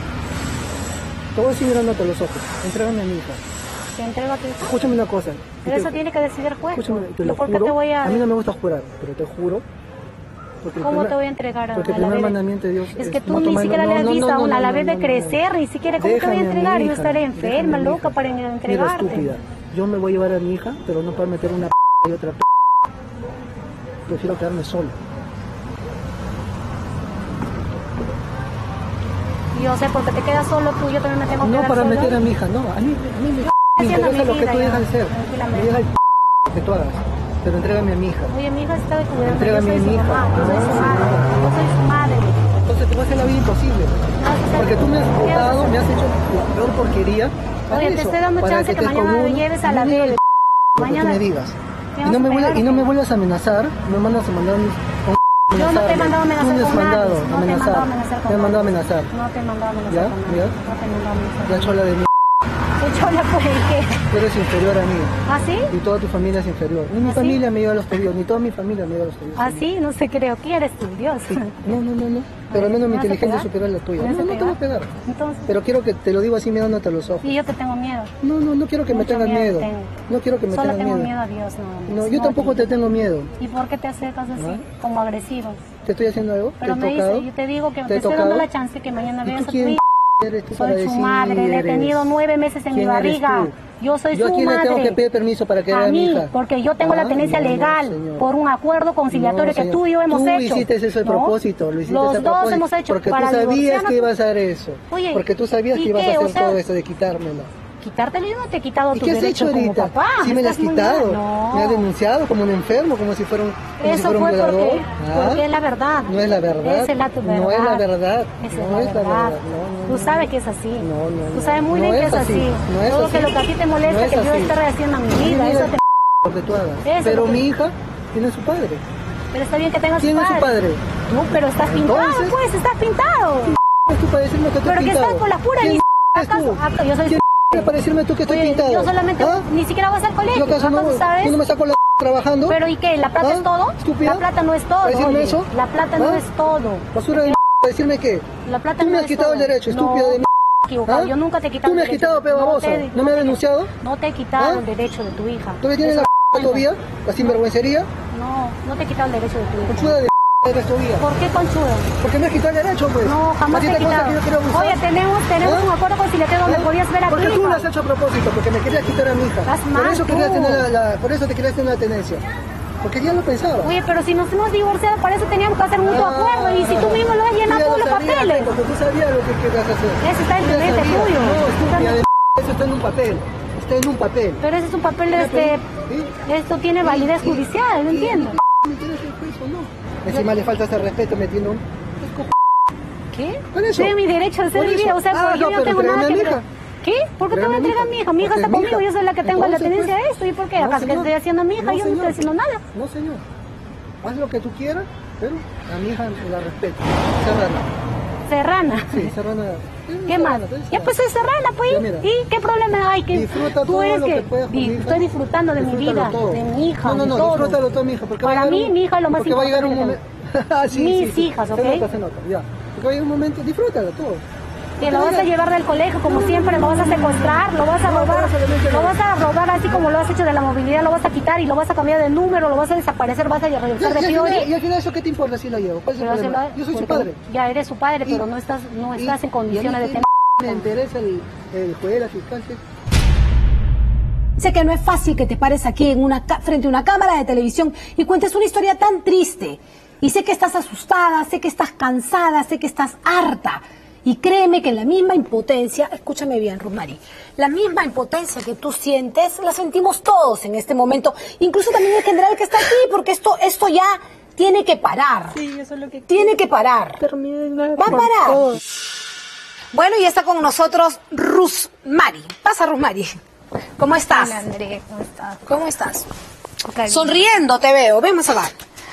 Speaker 7: Te voy a decir mirándote a los ojos. Entrégame a mi hija.
Speaker 17: Te entrego a tu hija.
Speaker 7: Escúchame una cosa.
Speaker 17: Pero eso tiene que decidir el juez.
Speaker 7: Escúchame, te
Speaker 17: ¿Yo
Speaker 7: lo
Speaker 17: por qué
Speaker 7: juro.
Speaker 17: te voy a.?
Speaker 7: A mí no me gusta jurar, pero te juro. porque el
Speaker 17: ¿Cómo
Speaker 7: primer-
Speaker 17: te voy a entregar a,
Speaker 7: Porque
Speaker 17: a
Speaker 7: el
Speaker 17: la
Speaker 7: primer
Speaker 17: bebé?
Speaker 7: mandamiento de Dios
Speaker 17: Es que
Speaker 7: es
Speaker 17: tú
Speaker 7: no
Speaker 17: ni
Speaker 7: tomar-
Speaker 17: siquiera
Speaker 7: no,
Speaker 17: le has
Speaker 7: no,
Speaker 17: visto
Speaker 7: no,
Speaker 17: aún
Speaker 7: no,
Speaker 17: a la
Speaker 7: no,
Speaker 17: bebé
Speaker 7: no, no.
Speaker 17: crecer, ni siquiera cómo te voy a
Speaker 7: Déjame a mi
Speaker 17: entregar. Yo
Speaker 7: hija,
Speaker 17: estaré
Speaker 7: déjame a
Speaker 17: enferma,
Speaker 7: mi
Speaker 17: loca,
Speaker 7: hija.
Speaker 17: para
Speaker 7: Mira,
Speaker 17: entregarte.
Speaker 7: estúpida. Yo me voy a llevar a mi hija, pero no para meter una p y otra p. Prefiero quedarme solo.
Speaker 17: Yo sé, porque te quedas solo tú, yo también me tengo que
Speaker 7: No
Speaker 17: quedar
Speaker 7: para
Speaker 17: sola.
Speaker 7: meter a mi hija, no. A mí, a mí me, me
Speaker 17: haciendo
Speaker 7: interesa
Speaker 17: mi
Speaker 7: lo que
Speaker 17: vida
Speaker 7: tú
Speaker 17: ya,
Speaker 7: dejas de ser.
Speaker 17: tranquilamente.
Speaker 7: Me deja el p que tú hagas. Pero entrégame a mi hija.
Speaker 17: Oye, mi hija está de cuidado. Yo
Speaker 7: Entrégame
Speaker 17: soy
Speaker 7: a
Speaker 17: su
Speaker 7: mi hija.
Speaker 17: mamá, yo soy su
Speaker 7: No,
Speaker 17: madre. Yo soy su madre.
Speaker 7: Entonces te voy a hacer la vida imposible. Porque tú me has botado, me has hecho la peor porquería. Para
Speaker 17: Oye, te
Speaker 7: eso,
Speaker 17: estoy dando
Speaker 7: para
Speaker 17: chance que,
Speaker 7: te
Speaker 17: mañana me
Speaker 7: comuno.
Speaker 17: lleves a la
Speaker 7: No me digas
Speaker 17: bebé.
Speaker 7: lo que tú
Speaker 17: Mañana.
Speaker 7: me digas.
Speaker 17: Te
Speaker 7: Y
Speaker 17: vas
Speaker 7: no
Speaker 17: a
Speaker 7: me, vuelvas,
Speaker 17: pegar,
Speaker 7: y no
Speaker 17: ¿o
Speaker 7: me
Speaker 17: qué?
Speaker 7: vuelvas a amenazar, me mandas a mandar un...
Speaker 17: Yo no te he mandado a amenazar
Speaker 7: Tú me has
Speaker 17: con nadie.
Speaker 7: mandado
Speaker 17: No
Speaker 7: a
Speaker 17: te he mandado a
Speaker 7: amenazar.
Speaker 17: amenazar con
Speaker 7: Me has mandado a
Speaker 17: nadie.
Speaker 7: amenazar.
Speaker 17: No te he mandado a amenazar
Speaker 7: ¿Ya?
Speaker 17: con nadie.
Speaker 7: ¿Ya?
Speaker 17: No te he mandado a amenazar.
Speaker 7: Ya chola de mí.
Speaker 17: Soy chola por el qué.
Speaker 7: Tú eres inferior a mí.
Speaker 17: ¿Ah, sí?
Speaker 7: Y toda tu familia es inferior. Ni mi
Speaker 17: ¿Ah, sí?
Speaker 7: familia me lleva a los pedidos, ni toda mi familia me lleva a los pedidos.
Speaker 17: ¿Ah, sí? No sé, creo. ¿Quién eres tú? Dios.
Speaker 7: No, no, no, no. Pero al menos mi
Speaker 17: ¿Me vas a
Speaker 7: inteligencia
Speaker 17: pegar?
Speaker 7: supera la tuya.
Speaker 17: ¿Me
Speaker 7: No,
Speaker 17: vas a
Speaker 7: no te voy a
Speaker 17: pegar?
Speaker 7: pegar.
Speaker 17: Entonces.
Speaker 7: Pero quiero que te lo digo así mirándote a los ojos.
Speaker 17: Sí, yo te tengo miedo.
Speaker 7: No, no, no quiero que me
Speaker 17: Mucho
Speaker 7: tengas miedo.
Speaker 17: tengo.
Speaker 7: No quiero que me
Speaker 17: Solo
Speaker 7: tengas
Speaker 17: tengo
Speaker 7: miedo.
Speaker 17: miedo a Dios, no.
Speaker 7: No, yo tampoco te tengo miedo.
Speaker 17: ¿Y por qué te acercas así,
Speaker 7: ¿Ah?
Speaker 17: como agresivo?
Speaker 7: ¿Te estoy haciendo algo?
Speaker 17: Pero
Speaker 7: ¿Te
Speaker 17: me
Speaker 7: he tocado?
Speaker 17: dice, yo te digo que
Speaker 7: ¿Te
Speaker 17: te,
Speaker 7: he
Speaker 17: estoy
Speaker 7: tocado?
Speaker 17: dando la chance que mañana
Speaker 7: ¿Y
Speaker 17: veas
Speaker 7: tú
Speaker 17: a tu
Speaker 7: quién
Speaker 17: hija.
Speaker 7: eres tú para
Speaker 17: Soy su
Speaker 7: decir
Speaker 17: madre, le he
Speaker 7: eres?
Speaker 17: tenido nueve meses en mi
Speaker 7: ¿Quién eres
Speaker 17: barriga.
Speaker 7: tú?
Speaker 17: Yo soy
Speaker 7: ¿Yo a
Speaker 17: su
Speaker 7: quién
Speaker 17: madre.
Speaker 7: le tengo que pedir permiso para que
Speaker 17: a
Speaker 7: vea a mi
Speaker 17: mí,
Speaker 7: hija?
Speaker 17: porque yo tengo
Speaker 7: Ah,
Speaker 17: la tenencia
Speaker 7: no, no,
Speaker 17: legal
Speaker 7: señor.
Speaker 17: por un acuerdo conciliatorio
Speaker 7: No,
Speaker 17: que
Speaker 7: señor.
Speaker 17: tú y yo hemos
Speaker 7: tú
Speaker 17: hecho.
Speaker 7: hiciste eso de
Speaker 17: ¿no?
Speaker 7: propósito, lo hiciste
Speaker 17: Los
Speaker 7: a
Speaker 17: dos
Speaker 7: propósito,
Speaker 17: hemos hecho
Speaker 7: porque
Speaker 17: para
Speaker 7: tú sabías
Speaker 17: divorciarnos.
Speaker 7: que ibas a hacer eso.
Speaker 17: Oye,
Speaker 7: porque tú sabías
Speaker 17: ¿y
Speaker 7: que ibas
Speaker 17: qué?
Speaker 7: a
Speaker 17: O
Speaker 7: hacer
Speaker 17: sea,
Speaker 7: todo eso de quitármela.
Speaker 17: Quitártelo, yo no te he quitado
Speaker 7: ¿Y
Speaker 17: tu
Speaker 7: qué has
Speaker 17: derecho
Speaker 7: hecho
Speaker 17: como
Speaker 7: ahorita?
Speaker 17: papá.
Speaker 7: Sí me lo has
Speaker 17: Estás muy
Speaker 7: quitado.
Speaker 17: mal. No.
Speaker 7: Me has denunciado como un enfermo, como si fuera un, como
Speaker 17: Eso
Speaker 7: si fuera un
Speaker 17: fue
Speaker 7: violador.
Speaker 17: porque,
Speaker 7: Ah,
Speaker 17: porque es la verdad.
Speaker 7: No es la verdad.
Speaker 17: Esa es la tu verdad.
Speaker 7: No es la verdad.
Speaker 17: Esa
Speaker 7: no
Speaker 17: es la verdad.
Speaker 7: No, no,
Speaker 17: Tú sabes que es así.
Speaker 7: No, no,
Speaker 17: Tú sabes muy
Speaker 7: no
Speaker 17: bien que
Speaker 7: es
Speaker 17: es así.
Speaker 7: así. No es
Speaker 17: Todo
Speaker 7: así.
Speaker 17: que lo que a ti te molesta
Speaker 7: No es
Speaker 17: que yo
Speaker 7: así.
Speaker 17: esté rehaciendo mi vida.
Speaker 7: Mi
Speaker 17: Eso
Speaker 7: vida
Speaker 17: te...
Speaker 7: lo que tú hagas.
Speaker 17: Eso
Speaker 7: Pero
Speaker 17: es lo
Speaker 7: mi
Speaker 17: que-
Speaker 7: hija tiene su padre.
Speaker 17: Pero está bien que tengas
Speaker 7: ¿Quién
Speaker 17: su
Speaker 7: es
Speaker 17: padre.
Speaker 7: su padre?
Speaker 17: Tú, pero estás pintado,
Speaker 7: Entonces-
Speaker 17: pues, estás pintado.
Speaker 7: ¿Quién es tú para decirme que estoy
Speaker 17: Pero que
Speaker 7: pintado?
Speaker 17: estás con la pura
Speaker 7: ¿Quién
Speaker 17: ni
Speaker 7: eres
Speaker 17: ¿acaso?
Speaker 7: tú?
Speaker 17: ¿Acaso yo soy
Speaker 7: ¿Quién eres para decirme tú que estoy
Speaker 17: Oye,
Speaker 7: pintado?
Speaker 17: yo solamente
Speaker 7: ¿Ah?
Speaker 17: ni siquiera vas al colegio.
Speaker 7: ¿Yo acaso no,
Speaker 17: ¿Acaso sabes?
Speaker 7: yo no me saco la trabajando?
Speaker 17: Pero ¿y qué? ¿La plata
Speaker 7: ¿Ah?
Speaker 17: es todo?
Speaker 7: ¿Estúpida?
Speaker 17: La plata no es todo.
Speaker 7: ¿Para decirme
Speaker 17: oye.
Speaker 7: eso?
Speaker 17: La plata no
Speaker 7: ¿Ah?
Speaker 17: es todo.
Speaker 7: Basura de m***, ¿para decirme qué?
Speaker 17: La plata
Speaker 7: Tú
Speaker 17: no
Speaker 7: me has
Speaker 17: es
Speaker 7: quitado
Speaker 17: todo.
Speaker 7: el derecho,
Speaker 17: No,
Speaker 7: estúpida de m***.
Speaker 17: equivocado.
Speaker 7: ¿Ah?
Speaker 17: Yo nunca te he quitado
Speaker 7: Tú me
Speaker 17: el
Speaker 7: has
Speaker 17: derecho.
Speaker 7: quitado, pe babosa.
Speaker 17: te-
Speaker 7: ¿No me has denunciado?
Speaker 17: No te he quitado
Speaker 7: ¿Ah?
Speaker 17: el derecho de tu hija.
Speaker 7: ¿Tú le tienes
Speaker 17: Eso
Speaker 7: la
Speaker 17: no
Speaker 7: todavía? ¿La sinvergüencería?
Speaker 17: No, no te he quitado el derecho de tu hija.
Speaker 7: Conchuda de eres todavía.
Speaker 17: ¿Por qué conchuda?
Speaker 7: Porque me has quitado el derecho, pues.
Speaker 17: No, jamás te he
Speaker 7: Maldita cosa
Speaker 17: quitado.
Speaker 7: que yo quiero abusar.
Speaker 17: Oye, tenemos, tenemos
Speaker 7: ¿Ah?
Speaker 17: un acuerdo conciliatorio donde
Speaker 7: ¿Ah?
Speaker 17: podías ver a tu
Speaker 7: Porque tú
Speaker 17: hija.
Speaker 7: lo has hecho a propósito, porque me querías quitar a mi hija.
Speaker 17: Estás
Speaker 7: Por
Speaker 17: mal
Speaker 7: eso
Speaker 17: tú.
Speaker 7: querías tener la, la- por eso te querías tener la tenencia. Porque ya lo pensaba.
Speaker 17: Oye, pero si nos hemos divorciado, para eso teníamos que hacer un mutuo
Speaker 7: Ah,
Speaker 17: acuerdo. Y si tú mismo lo has
Speaker 7: tú
Speaker 17: llenado
Speaker 7: ya
Speaker 17: todos
Speaker 7: lo
Speaker 17: los
Speaker 7: sabías,
Speaker 17: papeles.
Speaker 7: Porque tú sabías lo que querías hacer.
Speaker 17: Eso está en
Speaker 7: Tú
Speaker 17: tu
Speaker 7: ya
Speaker 17: mente
Speaker 7: sabías.
Speaker 17: tuyo.
Speaker 7: No,
Speaker 17: Tú
Speaker 7: estúpida
Speaker 17: también-
Speaker 7: de eso está en un papel. Está en un papel.
Speaker 17: Pero ese es un papel de este... Esto tiene validez judicial, no entiendo.
Speaker 7: ¿Me tienes el juicio o no? Encima le falta ese respeto metiendo un...
Speaker 17: ¿Qué?
Speaker 7: Por eso.
Speaker 17: Tiene mi derecho de ser
Speaker 7: Por eso.
Speaker 17: vivida, o sea,
Speaker 7: Ah,
Speaker 17: porque
Speaker 7: no,
Speaker 17: yo no
Speaker 7: pero
Speaker 17: tengo
Speaker 7: tráeme
Speaker 17: nada
Speaker 7: a
Speaker 17: que
Speaker 7: mi
Speaker 17: ver.
Speaker 7: hija.
Speaker 17: ¿Qué? ¿Por qué te voy a entregar a mi hija? Mi hija
Speaker 7: Porque
Speaker 17: está
Speaker 7: es mi
Speaker 17: conmigo,
Speaker 7: hija.
Speaker 17: yo soy la que tengo la
Speaker 7: Entonces,
Speaker 17: tenencia
Speaker 7: pues,
Speaker 17: de esto. ¿Y por qué?
Speaker 7: no,
Speaker 17: ¿Acaso que
Speaker 7: señor.
Speaker 17: estoy haciendo a mi hija?
Speaker 7: No,
Speaker 17: Yo no
Speaker 7: señor.
Speaker 17: estoy haciendo nada.
Speaker 7: No, señor. Haz lo que tú quieras, pero a mi hija la respeto. Serrana.
Speaker 17: Serrana.
Speaker 7: Sí, serrana.
Speaker 17: ¿Qué más? Ya pues soy serrana, pues.
Speaker 7: Ya, mira.
Speaker 17: ¿Y qué problema hay? Que
Speaker 7: Disfruta
Speaker 17: tú
Speaker 7: todo
Speaker 17: eres
Speaker 7: lo
Speaker 17: que,
Speaker 7: que puedas con
Speaker 17: di-
Speaker 7: mi hija.
Speaker 17: estoy disfrutando de mi
Speaker 7: Disfrútalo
Speaker 17: vida,
Speaker 7: todo.
Speaker 17: de mi hija,
Speaker 7: No, no,
Speaker 17: de
Speaker 7: no,
Speaker 17: todo.
Speaker 7: disfrútalo todo, mi hija. Porque va a
Speaker 17: Para
Speaker 7: llegar
Speaker 17: mí,
Speaker 7: un-
Speaker 17: mi hija es lo más
Speaker 7: porque va a llegar un
Speaker 17: importante
Speaker 7: momento. Ah, sí,
Speaker 17: Mis
Speaker 7: sí, sí.
Speaker 17: hijas, ¿ok?
Speaker 7: Se nota, se nota, ya. Porque va a llegar un momento, disfrútalo todo.
Speaker 17: Que lo vas a llevar del colegio como siempre, lo vas a secuestrar, lo vas a robar, lo vas a robar así como lo has hecho de la movilidad, lo vas a quitar y lo vas a cambiar de número, lo vas a desaparecer, vas a
Speaker 7: Ya,
Speaker 17: regresar de
Speaker 7: y, al
Speaker 17: Fiori.
Speaker 7: final, y al final, ¿eso qué te importa si lo llevo? ¿Cuál es el
Speaker 17: Pero se
Speaker 7: problema?
Speaker 17: lo-
Speaker 7: Yo soy su
Speaker 17: porque
Speaker 7: padre.
Speaker 17: Ya eres su padre,
Speaker 7: Y-
Speaker 17: pero no estás, no
Speaker 7: y-
Speaker 17: estás en
Speaker 7: y
Speaker 17: condiciones
Speaker 7: a
Speaker 17: de
Speaker 7: mí
Speaker 17: tener.
Speaker 7: Me interesa el, el juez, la fiscal. que-
Speaker 1: Sé que no es fácil que te pares aquí en una ca- frente a una cámara de televisión y cuentes una historia tan triste. Y sé que estás asustada, sé que estás cansada, sé que estás harta. Y créeme que la misma impotencia, escúchame bien, Rosmary, la misma impotencia que tú sientes, la sentimos todos en este momento. Incluso también el general que está aquí, porque esto, esto ya tiene que parar.
Speaker 3: Sí, eso es lo que
Speaker 1: Tiene que parar. Va a parar. Bueno, y está con nosotros Rosmary. Pasa, Rosmary. ¿Cómo estás?
Speaker 6: Hola, André, ¿cómo estás?
Speaker 1: ¿Cómo estás?
Speaker 6: Ok.
Speaker 1: Sonriendo te veo. Vamos a ver.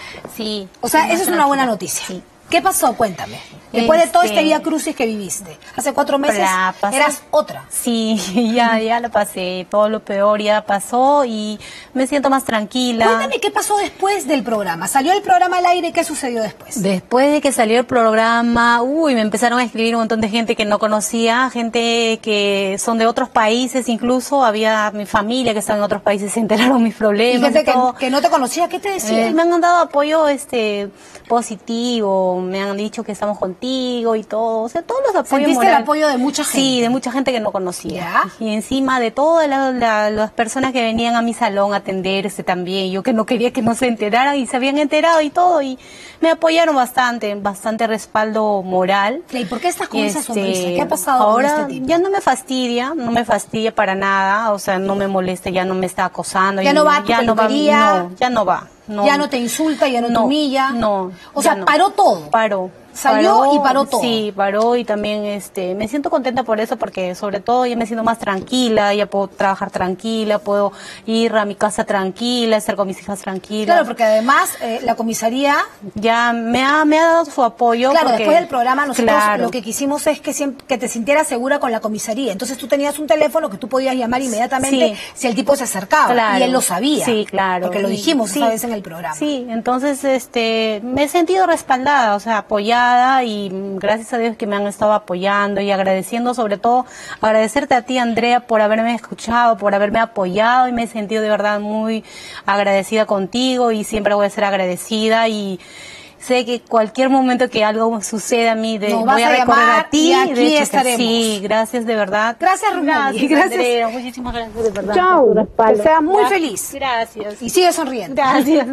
Speaker 6: Sí.
Speaker 1: O sea,
Speaker 6: sí,
Speaker 1: esa es una
Speaker 6: tranquila.
Speaker 1: buena noticia.
Speaker 6: Sí.
Speaker 1: ¿Qué pasó? Cuéntame. Después de todo
Speaker 6: Este-
Speaker 1: este vía crucis que viviste, hace cuatro meses
Speaker 6: La pasé.
Speaker 1: eras otra.
Speaker 6: Sí, ya, ya lo pasé, todo lo peor ya pasó y me siento más tranquila.
Speaker 1: Cuéntame qué pasó después del programa. Salió el programa al aire, ¿qué sucedió después?
Speaker 6: Después de que salió el programa, uy, me empezaron a escribir un montón de gente que no conocía, gente que son de otros países, incluso había mi familia que está en otros países, se enteraron mis
Speaker 1: Y
Speaker 6: problemas.
Speaker 1: gente
Speaker 6: y todo.
Speaker 1: que, que no te conocía, ¿qué te decía?
Speaker 6: Eh, me han dado apoyo este positivo, me han dicho que estamos contigo y todo, o sea, todos los apoyos
Speaker 1: ¿Sentiste el
Speaker 6: moral-
Speaker 1: apoyo de mucha gente?
Speaker 6: Sí, de mucha gente que no conocía. Y encima de todas la- la- las personas que venían a mi salón a atenderse también, yo que no quería que no se enteraran y se habían enterado y todo, y me apoyaron bastante, bastante respaldo moral.
Speaker 1: ¿Y por qué estás con esa
Speaker 6: Este,
Speaker 1: sonrisa? ¿Qué ha pasado
Speaker 6: ahora
Speaker 1: con este tipo?
Speaker 6: ya no me fastidia, no me fastidia para nada, o sea, no me molesta, ya no me está acosando.
Speaker 1: Ya
Speaker 6: y
Speaker 1: no va a tu
Speaker 6: ya no va,
Speaker 1: peluquería.
Speaker 6: no, ya no va. No.
Speaker 1: Ya no te insulta, ya no, te
Speaker 6: No,
Speaker 1: humilla.
Speaker 6: no,
Speaker 1: O
Speaker 6: ya
Speaker 1: sea,
Speaker 6: no.
Speaker 1: paró todo.
Speaker 6: Paró.
Speaker 1: Salió y paró todo.
Speaker 6: Sí, paró y también este, me siento contenta por eso porque sobre todo ya me siento más tranquila, ya puedo trabajar tranquila, puedo ir a mi casa tranquila, estar con mis hijas tranquilas.
Speaker 1: Claro, porque además eh, la comisaría...
Speaker 6: Ya me ha, me ha dado su apoyo.
Speaker 1: Claro,
Speaker 6: porque-
Speaker 1: después del programa nosotros
Speaker 6: Claro.
Speaker 1: lo que quisimos es que, siempre, que te sintieras segura con la comisaría. Entonces tú tenías un teléfono que tú podías llamar inmediatamente
Speaker 6: Sí.
Speaker 1: si el tipo se acercaba.
Speaker 6: Claro.
Speaker 1: Y él lo sabía.
Speaker 6: Sí, claro.
Speaker 1: Porque lo dijimos
Speaker 6: Sí.
Speaker 1: esa vez en el programa.
Speaker 6: Sí, entonces este me he sentido respaldada, o sea, apoyada y mm, gracias a Dios que me han estado apoyando y agradeciendo, sobre todo agradecerte a ti, Andrea, por haberme escuchado, por haberme apoyado y me he sentido de verdad muy agradecida contigo y siempre voy a ser agradecida y sé que cualquier momento que algo suceda a mí, de,
Speaker 1: Nos vas
Speaker 6: voy a
Speaker 1: a
Speaker 6: recordar
Speaker 1: llamar
Speaker 6: a ti.
Speaker 1: y aquí
Speaker 6: de hecho que
Speaker 1: estaremos.
Speaker 6: sí, gracias de verdad.
Speaker 1: Gracias, Rosmary.
Speaker 6: Gracias, Andrea, muchísimas gracias de verdad.
Speaker 1: Chao. Que seas muy
Speaker 6: Gracias.
Speaker 1: feliz.
Speaker 6: Gracias.
Speaker 1: Y sigue sonriendo.
Speaker 6: Gracias.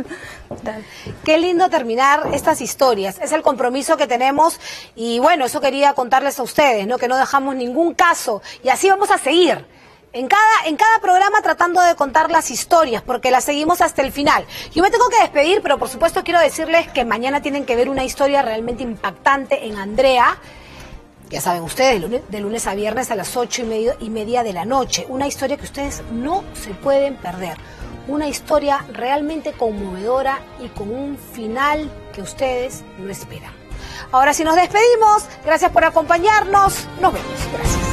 Speaker 1: Qué lindo terminar estas historias. Es el compromiso que tenemos y bueno, eso quería contarles a ustedes, ¿no? Que no dejamos ningún caso y así vamos a seguir. En cada, en cada programa tratando de contar las historias, porque las seguimos hasta el final. Yo me tengo que despedir, pero por supuesto quiero decirles que mañana tienen que ver una historia realmente impactante en Andrea. Ya saben ustedes, de lunes, de lunes a viernes a las ocho y media, y media de la noche. Una historia que ustedes no se pueden perder. Una historia realmente conmovedora y con un final que ustedes no esperan. Ahora sí nos despedimos. Gracias por acompañarnos. Nos vemos. Gracias.